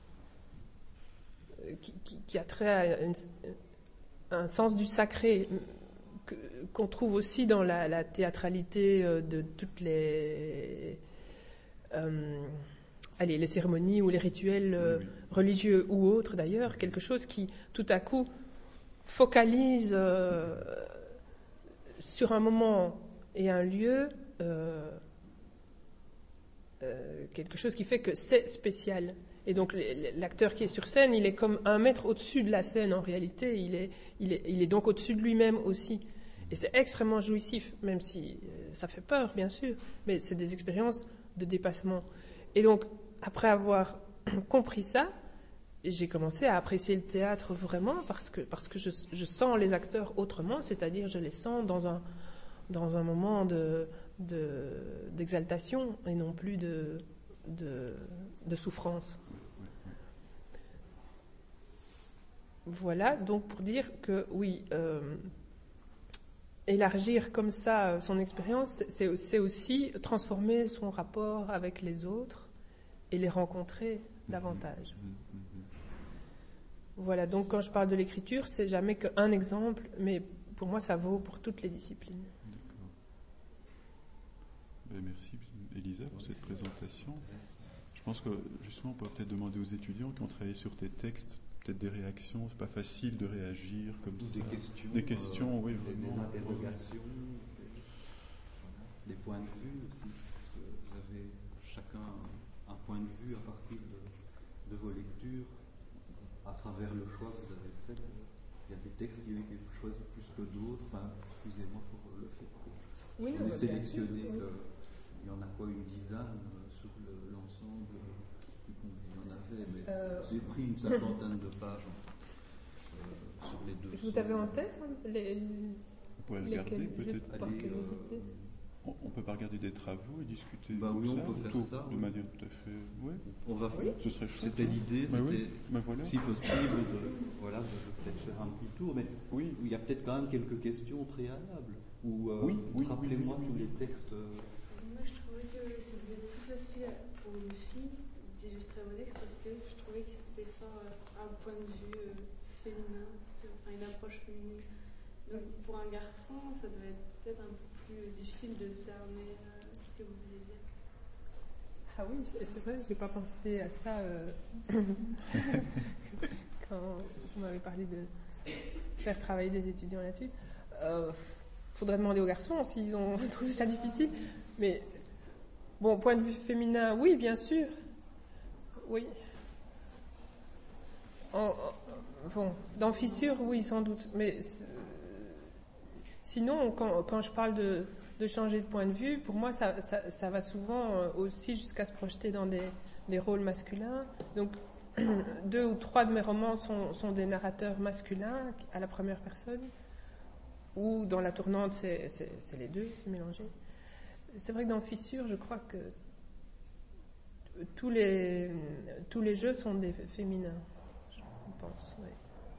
qui, qui, qui a trait à une, un sens du sacré, qu'on trouve aussi dans la, la théâtralité de toutes les, euh, allez, les cérémonies ou les rituels euh, oui, oui. religieux ou autres d'ailleurs, quelque chose qui tout à coup focalise euh, sur un moment et un lieu euh, euh, quelque chose qui fait que c'est spécial. Et donc l'acteur qui est sur scène, il est comme un mètre au-dessus de la scène en réalité, il est, il est, il est donc au-dessus de lui-même aussi. Et c'est extrêmement jouissif, même si ça fait peur, bien sûr, mais c'est des expériences de dépassement. Et donc, après avoir compris ça, j'ai commencé à apprécier le théâtre vraiment parce que, parce que je, je sens les acteurs autrement, c'est-à-dire je les sens dans un, dans un moment de, de, d'exaltation et non plus de, de, de souffrance. Voilà, donc pour dire que oui... Euh, élargir comme ça son expérience, c'est, c'est aussi transformer son rapport avec les autres et les rencontrer davantage. Voilà, donc quand je parle de l'écriture, c'est jamais qu'un exemple, mais pour moi ça vaut pour toutes les disciplines. D'accord. Ben, merci Elisa pour cette présentation. Je pense que justement on peut peut-être demander aux étudiants qui ont travaillé sur tes textes peut-être des réactions, c'est pas facile de réagir comme des ça. Questions, des questions, euh, oui, des, vraiment. Des interrogations, des, des points de vue aussi, parce que vous avez chacun un point de vue à partir de, de vos lectures, à travers le choix que vous avez fait. Il y a des textes qui ont été choisis plus que d'autres, enfin, excusez-moi pour le fait que Oui, on oui, est sélectionné, oui. il y en a quoi, une dizaine sur le, l'ensemble, je sais plus combien il y en avait, mais euh... j'ai pris une cinquantaine de pages euh, sur les deux. Vous avez en tête hein, les, Vous pouvez regarder peut-être. Par curiosité. Euh, on, on peut pas regarder des travaux et discuter. Bah oui, on ça, peut faire tout, ça. De oui. manière tout à fait. Ouais. On va faire. Ce serait chouette. C'était l'idée, bah c'était oui. bah voilà. si possible de, voilà, de peut-être faire un petit tour, mais oui. il y a peut-être quand même quelques questions préalables. Ou euh, oui, oui, rappelez-moi oui, oui, tous oui. les textes. Moi, je trouvais que ça devait être plus facile pour une fille d'illustrer vos textes parce que je trouvais que c'était fort un point de vue euh, féminin, sur, enfin une approche féminine. Donc pour un garçon, ça devait être peut-être un peu plus difficile de cerner euh, ce que vous voulez dire. Ah oui, c'est vrai, j'ai pas pensé à ça euh, quand vous m'avez parlé de faire travailler des étudiants là-dessus. Euh, faudrait demander aux garçons s'ils ont trouvé ça difficile. Mais bon, point de vue féminin, oui, bien sûr. Oui. En, en, bon, dans Fissure, oui, sans doute. Mais sinon, quand, quand je parle de, de changer de point de vue, pour moi, ça, ça, ça va souvent aussi jusqu'à se projeter dans des, des rôles masculins. Donc, deux ou trois de mes romans sont, sont des narrateurs masculins à la première personne. Ou dans La Tournante, c'est, c'est, c'est les deux mélangés. C'est vrai que dans Fissure, je crois que tous les, tous les jeux sont des féminins, je pense. Oui.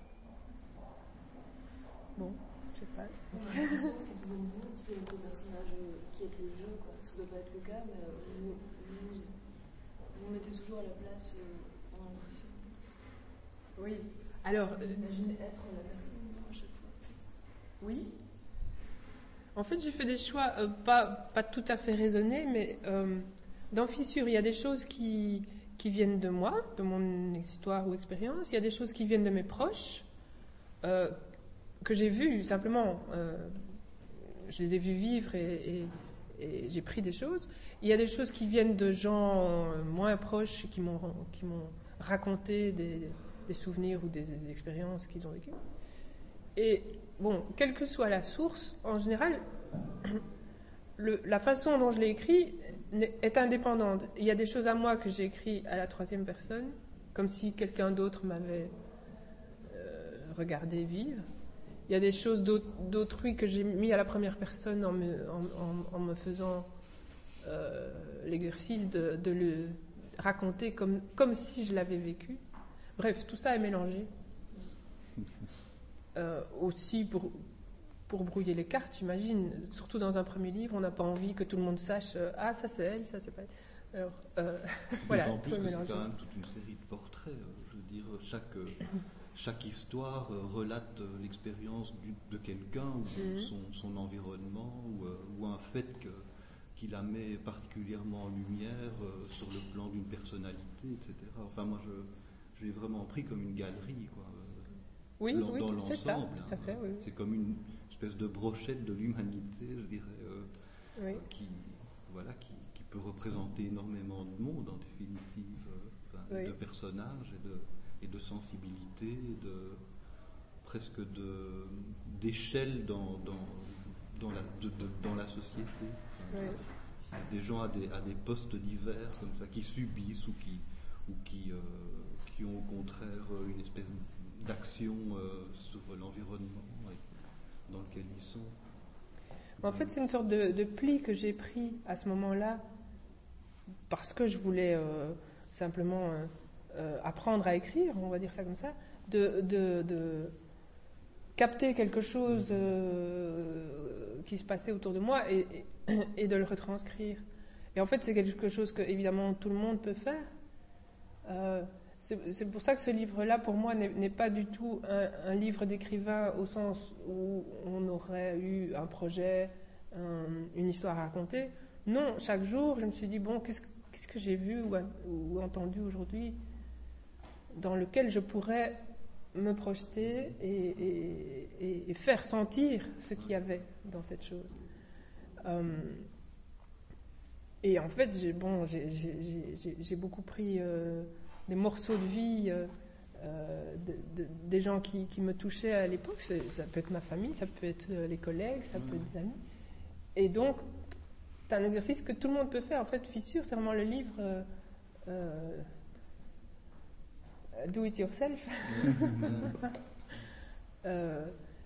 Bon, je sais pas. J'ai l'impression que c'est toujours vous qui êtes le personnage, qui êtes le jeu, quoi. Ça ne doit pas être le cas, mais vous vous, vous, vous mettez toujours à la place euh, en impression. Oui. Alors, vous imaginez être la personne à chaque fois. Oui. En fait, j'ai fait des choix euh, pas, pas tout à fait raisonnés, mais euh, dans Fissure, il y a des choses qui, qui viennent de moi, de mon histoire ou expérience. Il y a des choses qui viennent de mes proches, euh, que j'ai vues simplement. Euh, je les ai vues vivre et, et, et j'ai pris des choses. Il y a des choses qui viennent de gens moins proches qui m'ont, qui m'ont raconté des, des souvenirs ou des, des expériences qu'ils ont vécues. Et bon, quelle que soit la source, en général, le, la façon dont je l'ai écrit est indépendante. Il y a des choses à moi que j'ai écrites à la troisième personne, comme si quelqu'un d'autre m'avait euh, regardé vivre. Il y a des choses d'autrui que j'ai mis à la première personne en me, en, en, en me faisant euh, l'exercice de, de le raconter comme, comme si je l'avais vécu. Bref, tout ça est mélangé. Euh, aussi pour, pour brouiller les cartes, j'imagine. Surtout dans un premier livre, on n'a pas envie que tout le monde sache euh, ah, ça c'est elle, ça c'est pas elle. Alors, euh, voilà. En plus que c'est quand même toute une série de portraits. Je veux dire, chaque, chaque histoire relate l'expérience de quelqu'un ou mm-hmm. son, son environnement ou, ou un fait que, qui la met particulièrement en lumière euh, sur le plan d'une personnalité, et cetera. Enfin, moi, je, je l'ai vraiment pris comme une galerie, quoi. Oui, dans, oui, dans c'est ça, l'ensemble. tout à fait, oui. C'est comme une espèce de brochette de l'humanité, je dirais, euh, oui. qui, voilà, qui, qui peut représenter énormément de monde, en définitive, euh, enfin, oui. de personnages et de, et de sensibilité, et de, presque de, d'échelle dans, dans, dans, la, de, de, dans la société. Enfin, oui. Des gens à des, à des postes divers, comme ça, qui subissent ou qui, ou qui, euh, qui ont au contraire une espèce de d'action euh, sur l'environnement dans lequel ils sont. En fait, c'est une sorte de, de pli que j'ai pris à ce moment-là parce que je voulais euh, simplement euh, euh, apprendre à écrire, on va dire ça comme ça, de, de, de capter quelque chose euh, qui se passait autour de moi et, et, et de le retranscrire. Et en fait, c'est quelque chose que, évidemment, tout le monde peut faire. Euh, C'est pour ça que ce livre-là, pour moi, n'est pas du tout un, un livre d'écrivain au sens où on aurait eu un projet, un, une histoire à raconter. Non, chaque jour, je me suis dit, bon, qu'est-ce qu'est-ce que j'ai vu ou, ou entendu aujourd'hui dans lequel je pourrais me projeter et, et, et, et faire sentir ce qu'il y avait dans cette chose. Euh, et en fait, j'ai bon, j'ai, j'ai, j'ai, j'ai beaucoup pris... Euh, des morceaux de vie euh, euh, de, de, des gens qui, qui me touchaient à l'époque. Ça peut être ma famille, ça peut être les collègues, ça mmh. peut être des amis. et donc, c'est un exercice que tout le monde peut faire. En fait, Fissure, c'est vraiment le livre euh, euh, do it yourself. euh,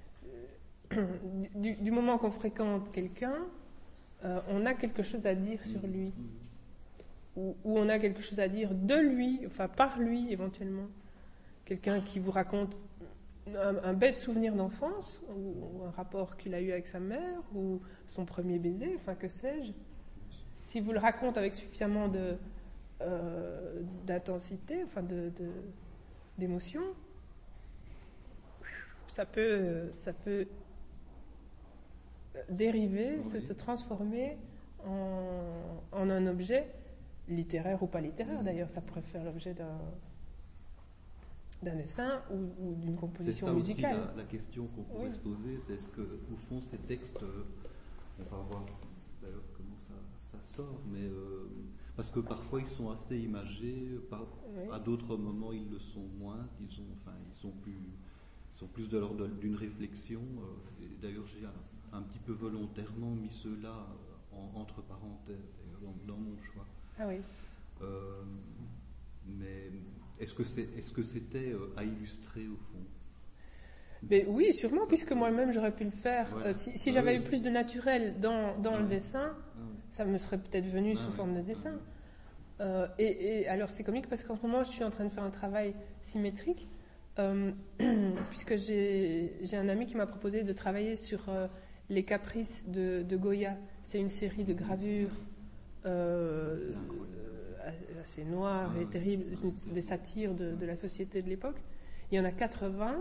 du, du moment qu'on fréquente quelqu'un, euh, on a quelque chose à dire sur lui. Ou, ou on a quelque chose à dire de lui, enfin par lui éventuellement. Quelqu'un qui vous raconte un, un bel souvenir d'enfance, ou, ou un rapport qu'il a eu avec sa mère, ou son premier baiser, enfin que sais-je. S'il vous le raconte avec suffisamment de, euh, d'intensité, enfin de, de, d'émotion, ça peut, ça peut dériver, oui. se, se transformer en, en un objet littéraire ou pas littéraire. D'ailleurs, ça pourrait faire l'objet d'un, d'un dessin ou, ou d'une composition musicale. C'est ça aussi la, la question qu'on pourrait oui. se poser, c'est est-ce que, au fond, ces textes, euh, on va voir d'ailleurs comment ça, ça sort, mais euh, parce que parfois ils sont assez imagés, par, oui. à d'autres moments ils le sont moins, ils ont, enfin, ils sont plus, ils sont plus de l'ordre d'une réflexion. Euh, et d'ailleurs, j'ai un, un petit peu volontairement mis ceux-là en, entre parenthèses dans, dans mon choix. Ah oui. Euh, mais est-ce que, c'est, est-ce que c'était euh, à illustrer au fond? Mais oui, sûrement, ça puisque peut... moi-même j'aurais pu le faire. Voilà. Euh, si si ah j'avais oui. eu plus de naturel dans, dans ah le oui. dessin, ah oui. ça me serait peut-être venu ah sous oui. forme de dessin. Ah oui. euh, et, et alors c'est comique parce qu'en ce moment je suis en train de faire un travail symétrique, euh, puisque j'ai, j'ai un ami qui m'a proposé de travailler sur euh, les caprices de, de Goya. C'est une série de gravures euh, assez noires ah, et terribles, des satires de, de la société de l'époque. Il y en a quatre-vingts.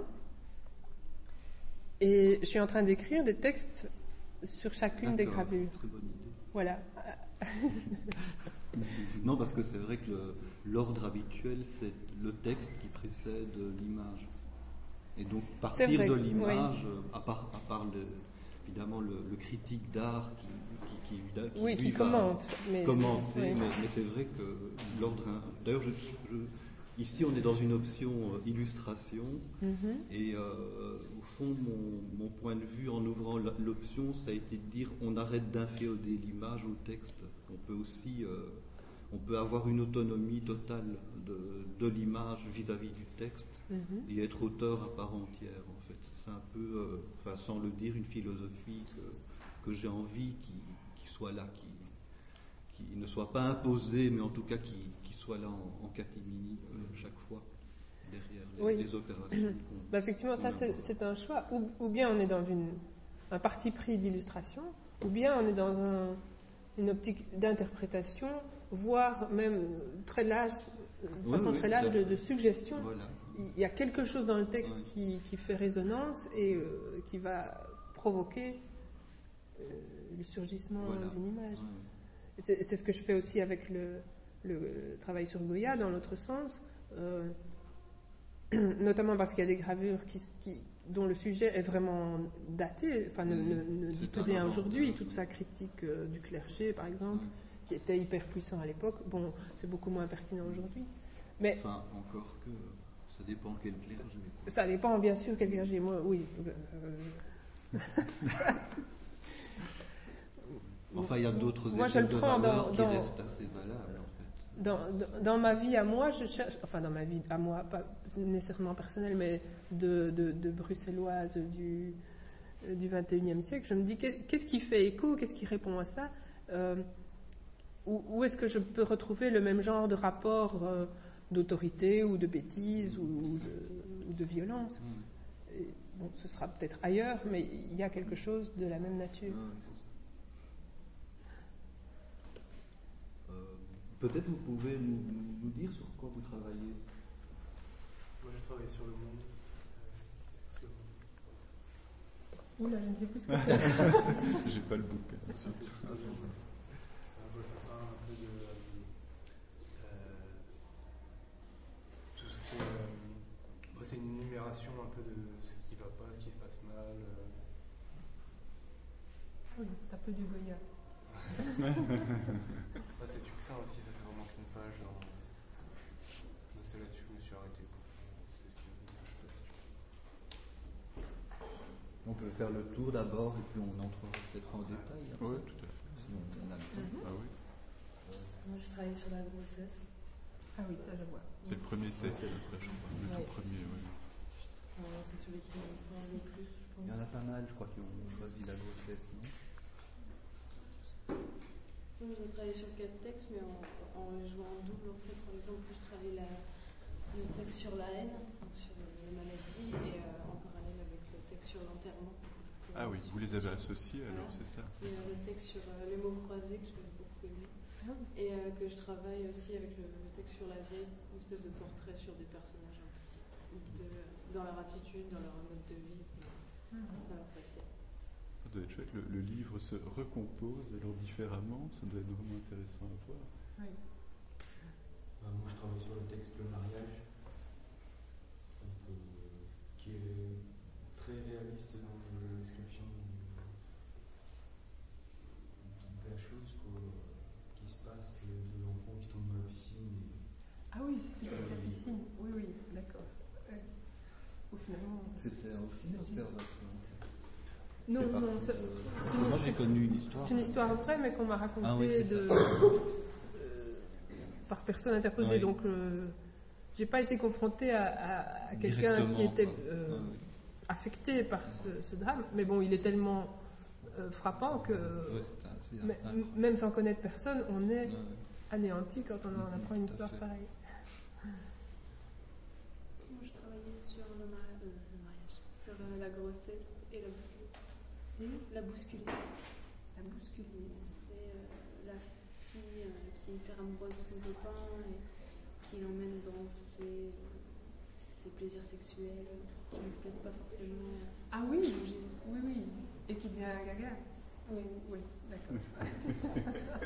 Et je suis en train d'écrire des textes sur chacune D'accord, des gravures. Très bonne idée. Voilà. Non, parce que c'est vrai que le, l'ordre habituel, c'est le texte qui précède l'image. Et donc, partir de l'image, oui. à part, à part le, évidemment le, le critique d'art qui, qui, qui, qui, oui, lui qui va commente, mais, commenter, oui. mais, mais c'est vrai que l'ordre... D'ailleurs, je, je, ici, on est dans une option euh, illustration, mm-hmm. et euh, au fond, mon, mon point de vue en ouvrant l'option, ça a été de dire on arrête d'inféoder l'image au texte. On peut aussi, euh, on peut avoir une autonomie totale de, de l'image vis-à-vis du texte, mm-hmm. et être auteur à part entière, en fait. C'est un peu, euh, enfin, sans le dire, une philosophie que, que j'ai envie qui, qui soit là, qui, qui ne soit pas imposée, mais en tout cas qui soit là en, en catimini euh, chaque fois derrière les, oui. les opérations. Bah effectivement, ça c'est, c'est un choix. Ou, ou bien on est dans une, un parti pris d'illustration, ou bien on est dans un, une optique d'interprétation, voire même très large, de oui, façon oui, très large de, de suggestion. Voilà. Il y a quelque chose dans le texte oui. qui, qui fait résonance et euh, qui va provoquer euh, le surgissement voilà. d'une image. Oui. C'est, c'est ce que je fais aussi avec le le travail sur Goya dans l'autre sens, euh, notamment parce qu'il y a des gravures qui, qui, dont le sujet est vraiment daté, enfin ne, ne, ne dit plus rien aujourd'hui, toute sa critique euh, du clergé par exemple, mmh. qui était hyper puissant à l'époque, bon c'est beaucoup moins pertinent aujourd'hui. Mais, enfin encore que, ça dépend quel clergé. Ça dépend bien sûr quel clergé, moi oui. Euh, enfin il y a d'autres moi, échelles de valeur qui dans... restent assez valables. Dans, dans, dans ma vie à moi, je cherche, enfin dans ma vie à moi, pas nécessairement personnelle, mais de, de, de bruxelloise du, du vingt et unième siècle, je me dis qu'est-ce qui fait écho, qu'est-ce qui répond à ça, euh, où, où est-ce que je peux retrouver le même genre de rapport euh, d'autorité ou de bêtise ou, ou, de, ou de violence. Et, bon, ce sera peut-être ailleurs, mais il y a quelque chose de la même nature. Peut-être vous pouvez nous, nous dire sur quoi vous travaillez. Moi, je travaille sur le monde. Euh, Oula, je ne sais plus ce que c'est. J'ai pas le bouquin. Ensuite. Ça parle un peu de euh, tout ce qui est. Euh, c'est une énumération un peu de ce qui va pas, ce qui se passe mal. Euh. Oui, c'est un peu du Goya. Ah, c'est succinct aussi, ça fait vraiment une page. Dans... C'est là-dessus que je me suis arrêté. Pour... On peut faire le tour d'abord et puis on entrera peut-être en détail. Hein, oui, tout à fait. Si on, on a le temps. Mm-hmm. Ah oui. Moi, je travaille sur la grossesse. Ah oui, ça, je vois. C'est le premier texte, ça, je crois. Le ouais. tout premier, oui. Ouais, c'est celui qui me parle le plus, je pense. Il y en a pas mal, je crois, qui ont choisi la grossesse, non? Moi, j'ai travaillé sur quatre textes, mais en, en les jouant en double. En fait, par exemple, je travaille la, le texte sur la haine, donc sur les maladies, et euh, en parallèle avec le texte sur l'enterrement. Ah oui, vous les avez associés alors, voilà. C'est ça? Et euh, le texte sur euh, les mots croisés, que j'ai beaucoup aimé. Ah. Et euh, que je travaille aussi avec le, le texte sur la vieille, une espèce de portrait sur des personnages de, dans leur attitude, dans leur mode de vie, dans, dans leur passé. Ça doit être chouette, le, le livre se recompose alors différemment, ça doit être vraiment intéressant à voir. Oui. Euh, moi je travaille sur le texte Le mariage, donc, euh, qui est très réaliste dans la description de, de la chose quoi, qui se passe, de l'enfant qui tombe dans la piscine. Et, ah oui, c'est avec la piscine, oui, oui, d'accord. Ouais. Finalement, c'était aussi une observation. Non, non, c'est, de... Parce que moi j'ai connu une histoire. C'est une histoire vraie, mais qu'on m'a racontée ah, oui, de, euh, par personne interposée. Oui. Donc, euh, j'ai pas été confrontée à, à, à quelqu'un qui était euh, oui. affecté par ce, ce drame. Mais bon, il est tellement euh, frappant que, oui, c'est un, c'est un, m- même sans connaître personne, on est oui. anéanti quand on en apprend une histoire pareille. Moi, je travaillais sur le, mari- euh, le mariage, sur euh, la grossesse et la bousculée. Et la bousculée. La bousculée, c'est euh, la fille euh, qui est hyper amoureuse de son copain et qui l'emmène dans ses, ses plaisirs sexuels qui ne lui plaisent pas forcément. Ah oui, oui, oui. Et qui devient un gaga. Oui, oui, d'accord.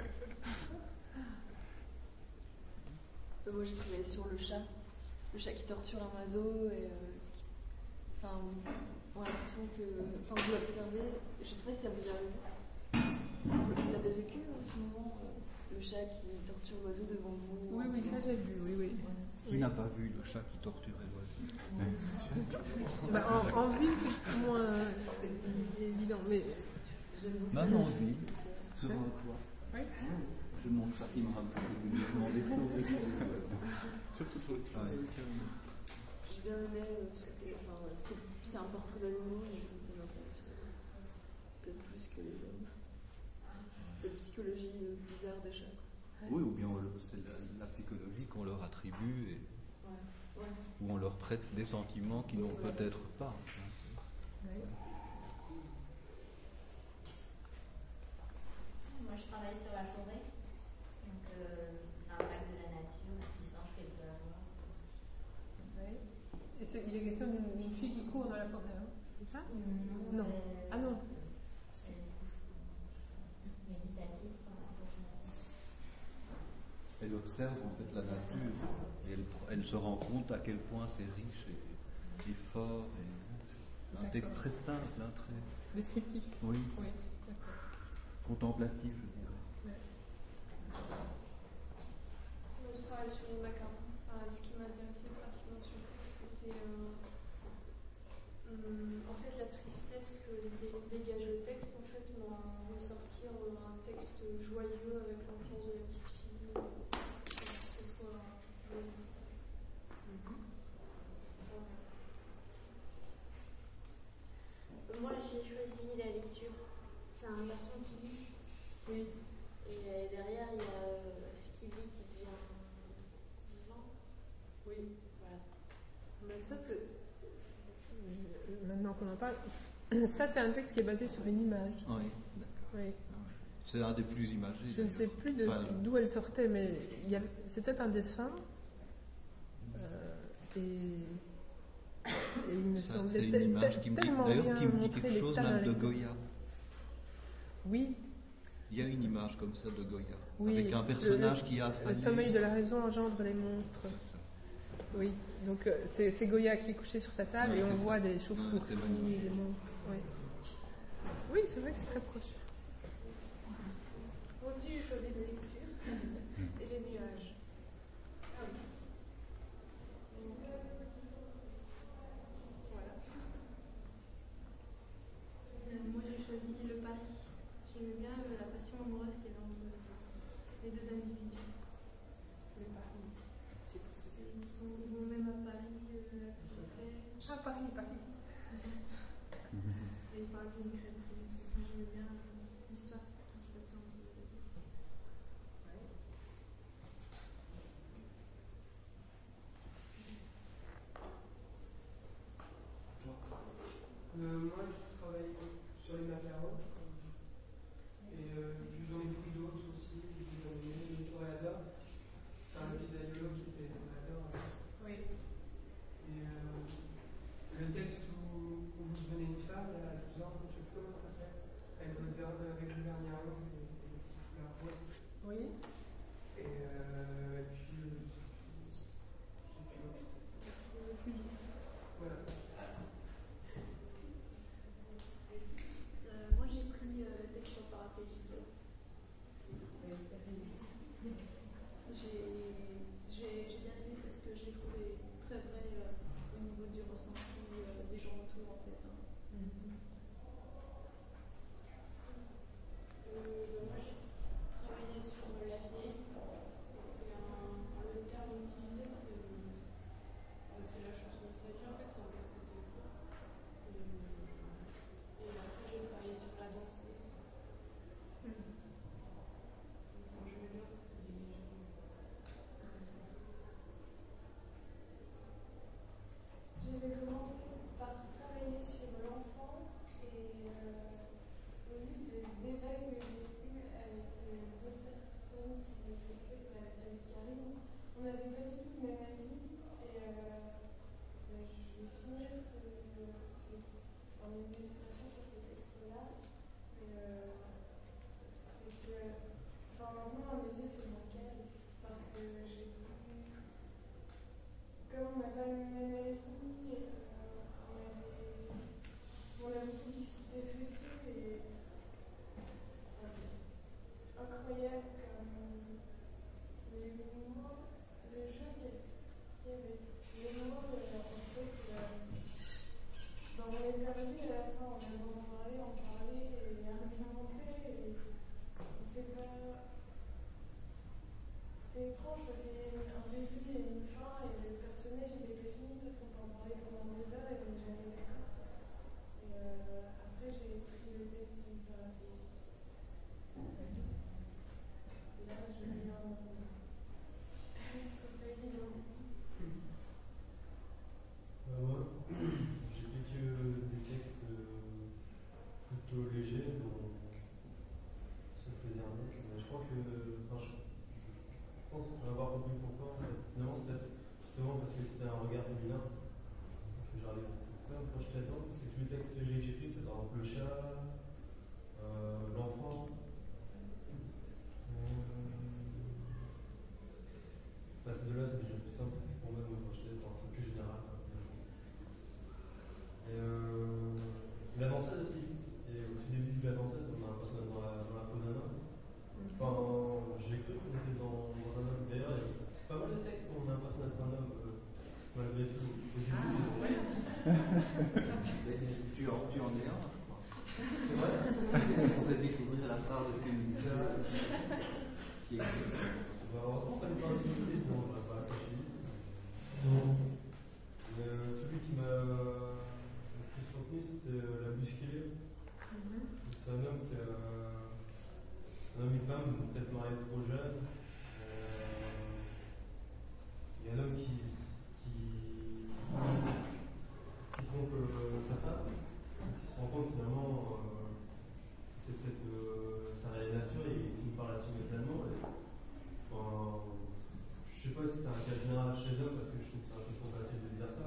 Moi, j'ai travaillé sur le chat. Le chat qui torture un oiseau et euh, qui... Enfin, on a l'impression que... Enfin, vous l'observez, je ne sais pas si ça vous arrive. Vous l'avez vécu en ce moment, euh, le chat qui torture l'oiseau devant vous? Oui, oui, ça j'ai vu, oui, oui. Qui oui. n'a pas vu le chat qui torturait l'oiseau? bah, en, en ville, c'est moins c'est évident, mais... Même en ville, sur un toit. Oui. Je montre ça qui me rappelle régulièrement des choses. Surtout sur le toit. J'ai bien aimé, parce que enfin, c'est, c'est un portrait d'animaux, et ça m'intéresse peut-être plus que les hommes. Cette psychologie bizarre des chats. Oui, ou bien le, c'est la, la psychologie qu'on leur attribue et ouais. Ouais. où on leur prête des sentiments qu'ils n'ont ouais. peut-être pas. Ouais. Moi, je travaille sur la forêt, donc euh, l'impact de la nature, la puissance qu'elle peut avoir. Oui. Et c'est, il est question d'une, d'une fille qui court dans la forêt, hein, c'est ça? Non. Non. Euh, ah non. Méditative. Elle observe en fait la nature et elle, elle se rend compte à quel point c'est riche et, et fort. Et, un texte très simple, hein, très descriptif. Oui. Oui. D'accord. Contemplatif, je dirais. Ouais. Moi, je travaille sur les macarons. Enfin, ce qui m'intéressait pratiquement sur le texte, c'était euh, hum, en fait la tristesse que dégage le texte. En fait, m'a ressortir un texte joyeux avec l'enfance de la petite fille. Que ce soit mm-hmm. ouais. Moi, j'ai choisi la lecture. C'est un garçon qui lit. Oui. Et euh, derrière, il y a euh, ce qu'il lit qui devient vivant. Oui. Voilà. Mais ça, c'est... Maintenant qu'on en parle, ça, c'est un texte qui est basé sur une image. Oui, d'accord. Oui. C'est un des plus imagés. Je ne sais plus de, enfin, d'où elle sortait, mais il y avait, c'était un dessin. Euh, et, et il me ça, semblait c'est une tel, image qui me dit, d'ailleurs, qui me dit quelque chose même de Goya. Oui. Il y a une image comme ça de Goya, oui, avec un personnage le, qui a affalé. Le sommeil de la raison engendre les monstres. C'est ça. Oui, donc euh, c'est, c'est Goya qui est couché sur sa table oui, et on voit ça. Des chauves-souris, ouais, des monstres. Oui. Oui, c'est vrai que c'est très proche. Moi aussi, j'ai choisi les lectures et les nuages. Ah oui. Donc, voilà. parle d'une crêperie. Enfin, j'aimais bien l'histoire qui se passait entre les deux. Ouais. Euh, moi, je travaille sur les macarons. Et euh, j'en ai pris d'autres aussi. J'en ai mis le toréador. Enfin, le pizzaiolo qui était toréador. Oui. Et euh, le texte où, où vous devenez une femme, là, à douze ans, je sais plus comment ça s'appelle, avec, votre ver- avec le vernis à ongles et, et le petit foulard rose. Oui. Et, euh, et puis, euh, je sais plus l'autre. Voilà. Euh, moi, j'ai pris euh, le texte sur le paraplégique. J'ai j'ai- j'ai bien aimé parce que je l'ai trouvé très vrai euh, au niveau du ressenti euh, des gens autour, en fait. Hein. Mhm. Euh, bah, moi, j'ai travaillé sur la vieille. C'est un, le terme utilisé, c'est euh, c'est la chanson de sa vie. En fait, c'est un texte assez court. Et, et après, j'ai travaillé sur la danseuse. Mhm. Enfin, j'aimais bien parce que c'est des légendes. J'avais commencé par travailler sur l'enfant et euh, au vu des débats que j'ai eus avec euh, deux personnes qui m'ont fait avec Karine, on n'avait pas du tout le même avis et euh, ben, je vais finir ce, ce, enfin, mes illustrations sur ce texte-là. Et euh, c'est que, enfin, maintenant, à mes yeux, c'est bancal parce que j'ai pu, comme on n'a pas le même avis, euh, on, avait, on a beaucoup discuté dessus et enfin, c'est incroyable comme les mots, le jeu qu'il y avait, les mots, euh, en fait, euh, ben, on est perdu à la fin, on a beau en parler, en parler et argumenter et c'est pas. C'est étrange parce qu'il y a un début et une fin et le personnage il n'est pas fini parce qu'on peut en parler pendant des heures et on n'est jamais d'accord. Et euh, après j'ai pris le texte d'une paraplégique. Et là je viens. C'est pas évident. Euh, moi, j'ai pris que des textes euh, plutôt légers, dont sauf le dernier. Mais je crois que. Enfin, je, je pense que je vais avoir compris pourquoi. Finalement, c'était justement parce que c'était un regard féminin que j'arrive pas à me projeter là-dedans. Parce que tous les textes légers que j'ai pris, c'est par exemple le chat, euh, l'enfant. Euh, bah, ces deux-là, c'est déjà plus simple pour moi de me projeter. Enfin, c'est plus général. Quoi. Et euh, la danseuse aussi. Et au tout début de la danseuse, on a un personnage dans la, dans la peau d'un homme. Enfin, j'ai cru qu'on était dans, dans un homme. D'ailleurs, il y a pas mal de textes où on a un personnage d'un homme, euh, malgré tout. Ah, ouais. tu, en, tu en es un, je crois. C'est vrai. On va découvrir la part de féminisme qui existe. Bah, heureusement, pas une part de féminisme, sinon on ne l'aurait pas caché. Euh, celui qui m'a le plus retenu, c'était euh, la bousculée. Mm-hmm. C'est un homme qui a. Un homme et une femme, peut-être mariés trop jeunes. Euh, il y a un homme qui, qui, qui trompe euh, sa femme, qui se rend compte finalement euh, que c'est peut-être euh, sa réelle nature et il finit par l'assumer pleinement. Et, enfin, je ne sais pas si c'est un cas général chez eux parce que je trouve que c'est un peu trop facile de dire ça.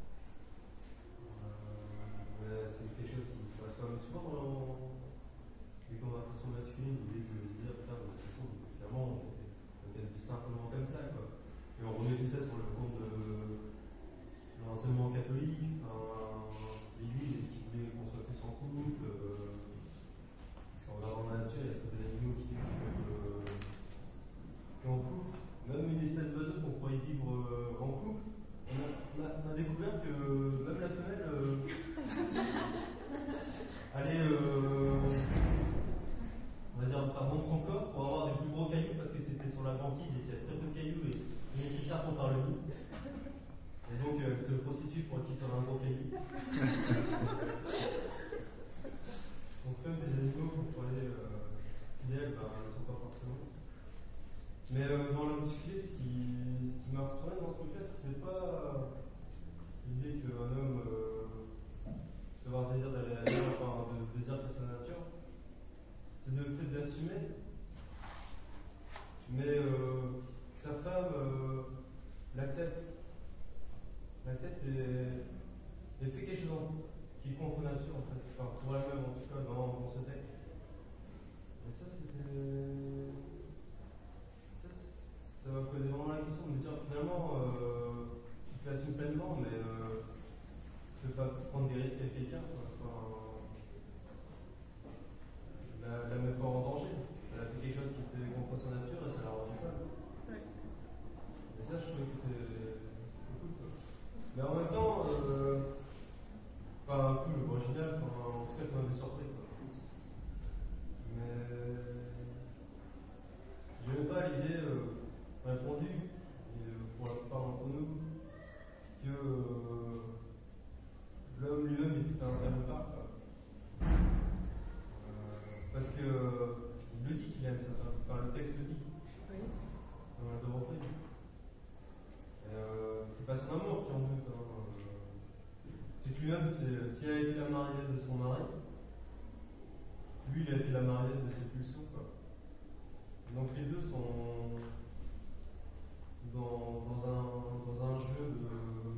Euh, c'est quelque chose qui se passe quand même souvent dans les conversations masculines, l'idée de se dire putain, mais c'est ça, finalement, on est peut-être simplement comme ça, quoi. Et on remet tout ça sur le compte de l'enseignement catholique, enfin, l'Église qui voulait qu'on soit tous en couple, euh, parce qu'en regardant la nature, il y a trop des animaux qui vivent euh, en couple. Même une espèce d'oiseau qu'on croyait vivre euh, en couple, on a, on, a, on a découvert que même la femelle euh, allait. Euh, on va dire, faire don de son corps pour avoir des plus gros cailloux parce que c'était sur la banquise et qu'il y a très peu de cailloux et c'est nécessaire pour faire le nid. Et donc, euh, elle se prostitue pour récupérer un gros caillou. j'en discutais, ce qui, ce qui m'a retourné dans ce truc-là, c'était pas l'idée qu'un homme euh, peut avoir désir d'aller ailleurs, enfin, de désirer sa nature. C'est le fait d'assumer, mais euh, que sa femme euh, l'accepte. L'accepte et, et fait quelque chose en qui est contre nature, en fait. Enfin, pour elle-même, en tout cas, dans, dans ce texte. Et ça, c'était. Ça, ça m'a posé vraiment la question de me dire, finalement, euh, tu te l'assumes pleinement, mais euh, tu ne peux pas prendre des risques avec quelqu'un. Enfin, la, la met pas en danger. Elle a fait quelque chose qui était contre sa nature et ça l'a rendu folle. Ouais. Et ça, je trouvais que c'était cool, quoi. Mais en même temps, euh, pas cool, original, enfin, en tout cas, ça m'avait surpris, quoi. Mais j'aimais pas l'idée euh, répandue, et, euh, pour la plupart d'entre nous, que euh, l'homme lui-même était un salopard, quoi. Parce que euh, il le dit qu'il aime sa femme, enfin le texte le dit. Oui. Dans la deux reprises. Euh, c'est pas son amour qui en doute. Hein. C'est que lui-même, c'est, si elle a été la mariette de son mari, lui il a été la mariette de ses pulsions. Quoi. Donc les deux sont dans, dans, un, dans un jeu de,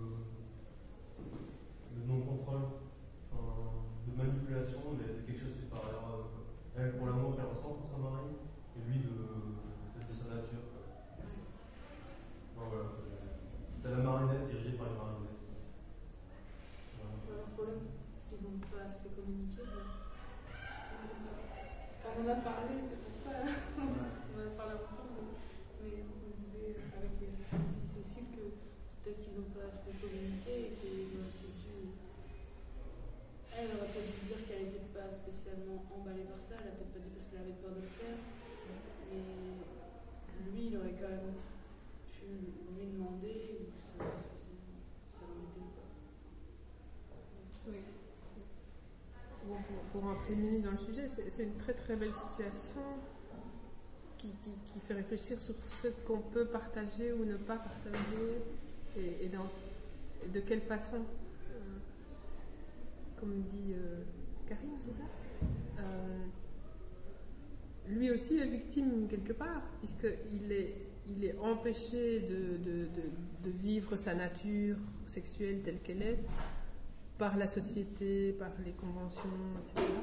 de non-contrôle, enfin, de manipulation, mais de quelque chose qui par erreur. Elle pour l'amour qu'elle ressent pour son mari, et lui de, de, de sa nature. Bon, voilà. C'est la marionnette dirigée par les marionnettes. Voilà. Le problème, c'est qu'ils n'ont pas assez communiqué. Enfin, on en a parlé, c'est pour ça. On en a parlé ensemble, mais on disait avec aussi Cécile que peut-être qu'ils n'ont pas assez communiqué et qu'ils auraient peut-être dû. Elle aurait peut-être dû dire qu'elle n'était pas spécialement emballée par ça, elle n'a peut-être pas dit parce qu'elle avait peur de le faire, mais lui, il aurait quand même pu lui demander ou savoir si ça l'embêtait ou pas. Oui. Bon, pour, pour entrer une minute dans le sujet, c'est, c'est une très très belle situation qui, qui, qui fait réfléchir sur ce qu'on peut partager ou ne pas partager et, et, dans, et de quelle façon. Comme dit euh, Karim, c'est ça euh, lui aussi est victime quelque part, puisqu'il est, il est empêché de, de, de, de vivre sa nature sexuelle telle qu'elle est par la société, par les conventions, et cetera.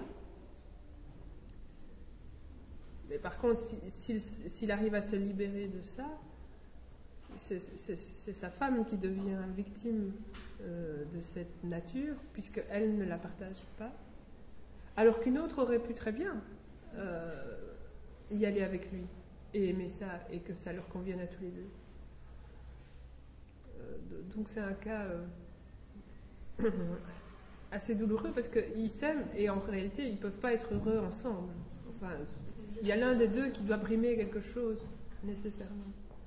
Mais par contre, si, s'il, s'il arrive à se libérer de ça, c'est, c'est, c'est sa femme qui devient victime euh, de cette nature, puisqu'elle ne la partage pas, alors qu'une autre aurait pu très bien euh, y aller avec lui et aimer ça, et que ça leur convienne à tous les deux. Euh, donc c'est un cas euh, assez douloureux, parce qu'ils s'aiment, et en réalité, ils ne peuvent pas être heureux ensemble. Enfin, il y a l'un des deux qui doit brimer quelque chose, nécessairement.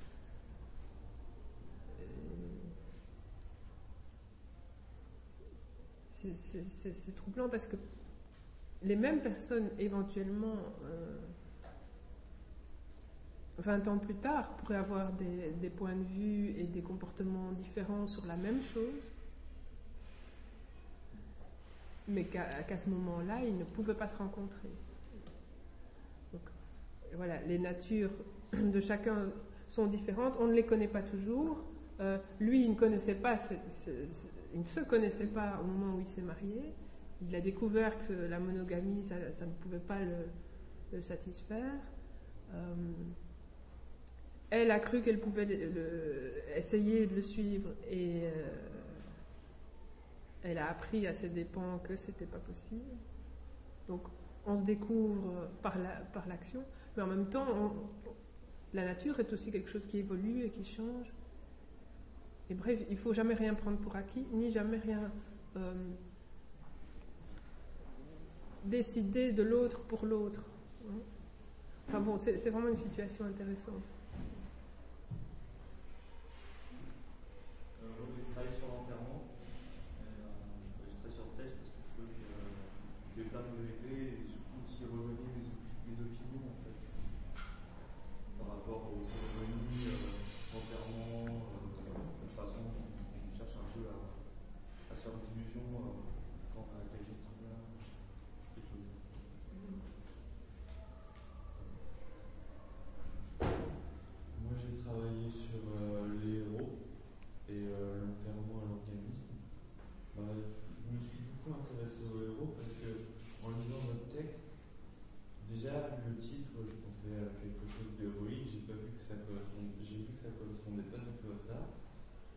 C'est, c'est, c'est, c'est troublant parce que les mêmes personnes, éventuellement, euh, vingt ans plus tard, pourraient avoir des, des points de vue et des comportements différents sur la même chose, mais qu'à, qu'à ce moment-là, ils ne pouvaient pas se rencontrer. Donc, voilà, les natures de chacun sont différentes, on ne les connaît pas toujours. Euh, lui, il ne connaissait pas cette, cette, cette il ne se connaissait pas au moment où il s'est marié. Il a découvert que la monogamie, ça, ça ne pouvait pas le, le satisfaire. Euh, elle a cru qu'elle pouvait le, le, essayer de le suivre, et euh, elle a appris à ses dépens que c'était pas possible. Donc, on se découvre par, la, par l'action, mais en même temps, on, la nature est aussi quelque chose qui évolue et qui change. Et bref, il ne faut jamais rien prendre pour acquis, ni jamais rien euh, décider de l'autre pour l'autre. Enfin bon, c'est, c'est vraiment une situation intéressante. Euh, moi, je travaille sur l'enterrement. Euh, je travaille sur ce texte parce que je trouve qu'il y avait plein de vérités, et surtout qui rejoignaient mes, mes opinions, en fait, par rapport aux cérémonies. Euh,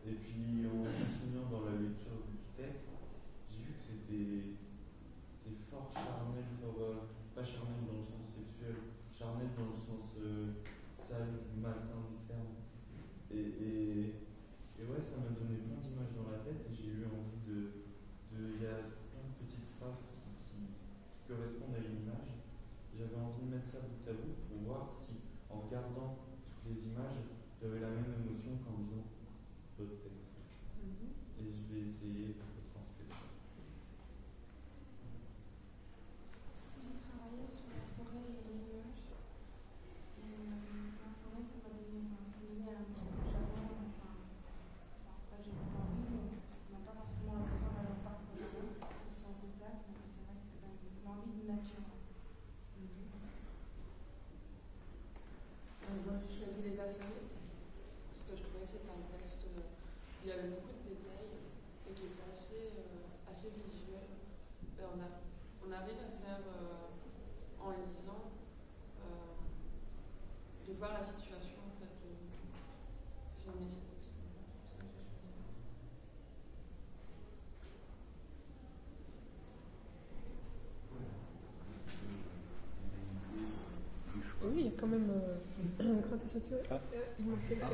Et puis en continuant dans la lecture du texte, j'ai vu que c'était, c'était fort charnel, fort, euh, pas charnel dans le sens sexuel, charnel dans le sens euh, sale, malsain du terme. Et, et, et ouais, ça m'a donné plein d'images dans la tête et j'ai eu envie de. Il y a plein de petites phrases qui, qui, qui correspondent à une image. J'avais envie de mettre ça bout à bout pour voir si, en regardant toutes les images, j'avais la même émotion qu'en lisant d'autres textes. Mm-hmm. Et je vais essayer de retranscrire ça. J'ai travaillé sur la forêt et les nuages. Et euh, la forêt, ça m'a donné, enfin, ça m'a donné un petit peu de jardin. Enfin, enfin c'est pas que j'ai pas envie, mais on n'a pas forcément l'occasion d'aller au parc au jardin, sauf si on se déplace, mais c'est vrai que ça donne l'envie de nature. Euh, moi, j'ai choisi Les Alphabets parce que je trouvais que c'était un texte où il y avait beaucoup de détails et qui était assez, euh, assez visuel. Et on, a, on arrive à faire, euh, en lisant, euh, de voir la situation en fait. J'ai aimé ce texte. C'est ça que j'ai choisi. Oui, il y a quand même euh, quand tu sautes, ah. euh, il manque quelqu'un.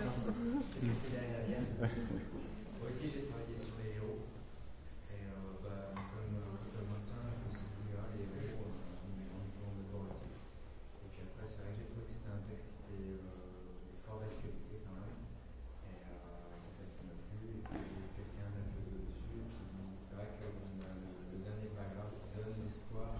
Moi aussi j'ai travaillé sur les héros et euh, bah, comme euh, le matin je me suis dit ah, les héros euh, en lisant d'abord le titre et puis après c'est vrai que j'ai trouvé que c'était un texte qui était euh, fort d'actualité quand même et euh, c'est ça qui m'a plu et puis quelqu'un a joué dessus et puis c'est vrai que bon, le, le dernier paragraphe donne l'espoir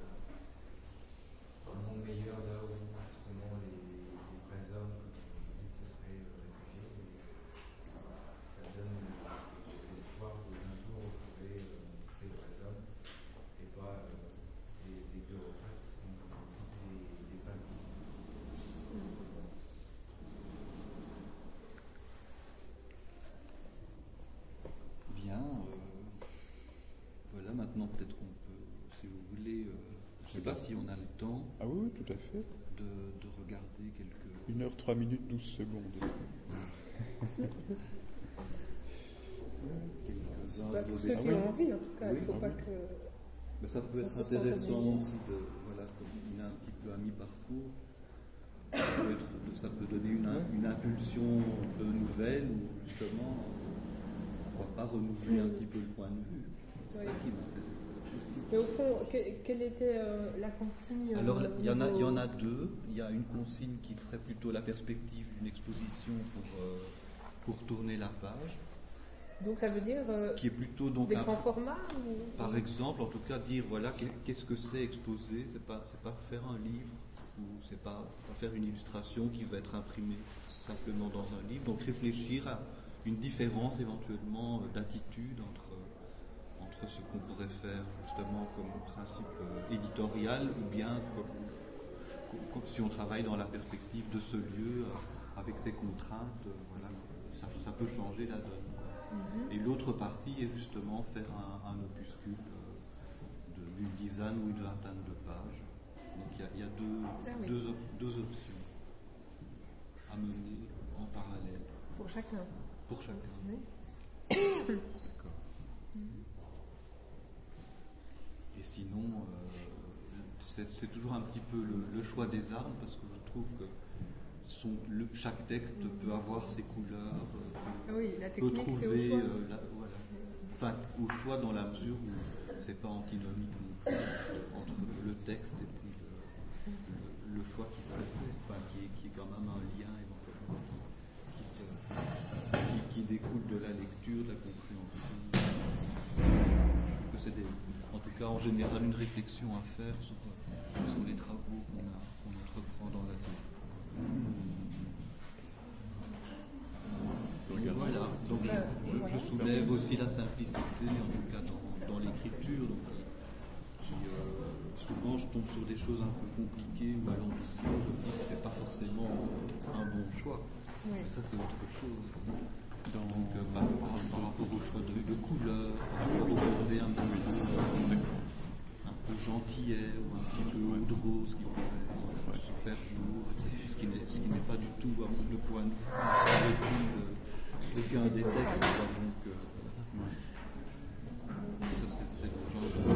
d'un monde meilleur là où justement les, les vrais hommes, comme je dis, ce seraient réfugiés. Et ça donne l'espoir d'un jour retrouver euh, ces vrais hommes et pas euh, des, des bureaucrates qui sont des, des palmes. Bien. Euh, voilà, maintenant peut-être qu'on peut, si vous voulez. Euh, Je ne sais pas si on a le temps. Ah oui, tout à fait. De, de regarder quelques. une heure trois minutes douze secondes. Bah, pour ceux qui ont envie, en tout cas, oui, il ne faut ah pas oui. que. Mais ça peut être intéressant aussi de. Voilà, comme il a un petit peu à mi-parcours. Ça peut, être, ça peut donner une, une impulsion un peu nouvelle ou justement, pourquoi pas renouveler un petit peu le point de vue. C'est oui. ça qui m'intéresse. Mais au fond, que, quelle était euh, la consigne? Alors, il y, en a, il y en a deux. Il y a une consigne qui serait plutôt la perspective d'une exposition pour, euh, pour tourner la page. Donc, ça veut dire euh, qui est plutôt donc des un, grands formats ou... Par exemple, en tout cas, dire voilà, qu'est-ce que c'est exposer. C'est pas, c'est pas faire un livre ou c'est pas, c'est pas faire une illustration qui va être imprimée simplement dans un livre. Donc, réfléchir à une différence éventuellement d'attitude entre entre ce qu'on pourrait faire justement comme principe euh, éditorial ou bien comme, comme, si on travaille dans la perspective de ce lieu euh, avec ses contraintes, euh, voilà, ça, ça peut changer la donne. Mm-hmm. Et l'autre partie est justement faire un, un opuscule euh, de, d'une dizaine ou une vingtaine de pages. Donc il y, y a deux, ah, oui. deux, deux options à mener en parallèle. Pour chacun. Pour chacun. Oui. D'accord. Mm-hmm. Et sinon, euh, c'est, c'est toujours un petit peu le, le choix des armes, parce que je trouve que son, le, chaque texte mmh. peut avoir ses couleurs, ah oui, la technique, peut trouver, c'est au choix. Euh, la, voilà. Enfin, au choix dans la mesure où c'est pas antinomique non plus entre le texte et puis le, le, le choix qui serait fait, enfin, qui, est, qui est quand même un lien éventuellement qui, qui, se, qui, qui découle de la lecture, de la compréhension. Je trouve que c'est des en tout cas en général une réflexion à faire sur, sur les travaux qu'on, a, qu'on entreprend dans la vie. Voilà, donc je, je, je soulève aussi la simplicité, en tout cas dans, dans l'écriture. Donc, qui, euh, souvent je tombe sur des choses un peu compliquées ou à l'ambition, je me dis que c'est pas forcément un bon choix. Oui. Mais ça c'est autre chose. Donc euh, par, par, par rapport au choix de, de couleurs, par rapport au côté un peu, un peu gentillet ou un petit peu de rose qui pourrait se faire jour, ce qui n'est, ce qui n'est pas du tout le point de vue de, de aucun des textes. Donc, euh, ça, c'est le genre de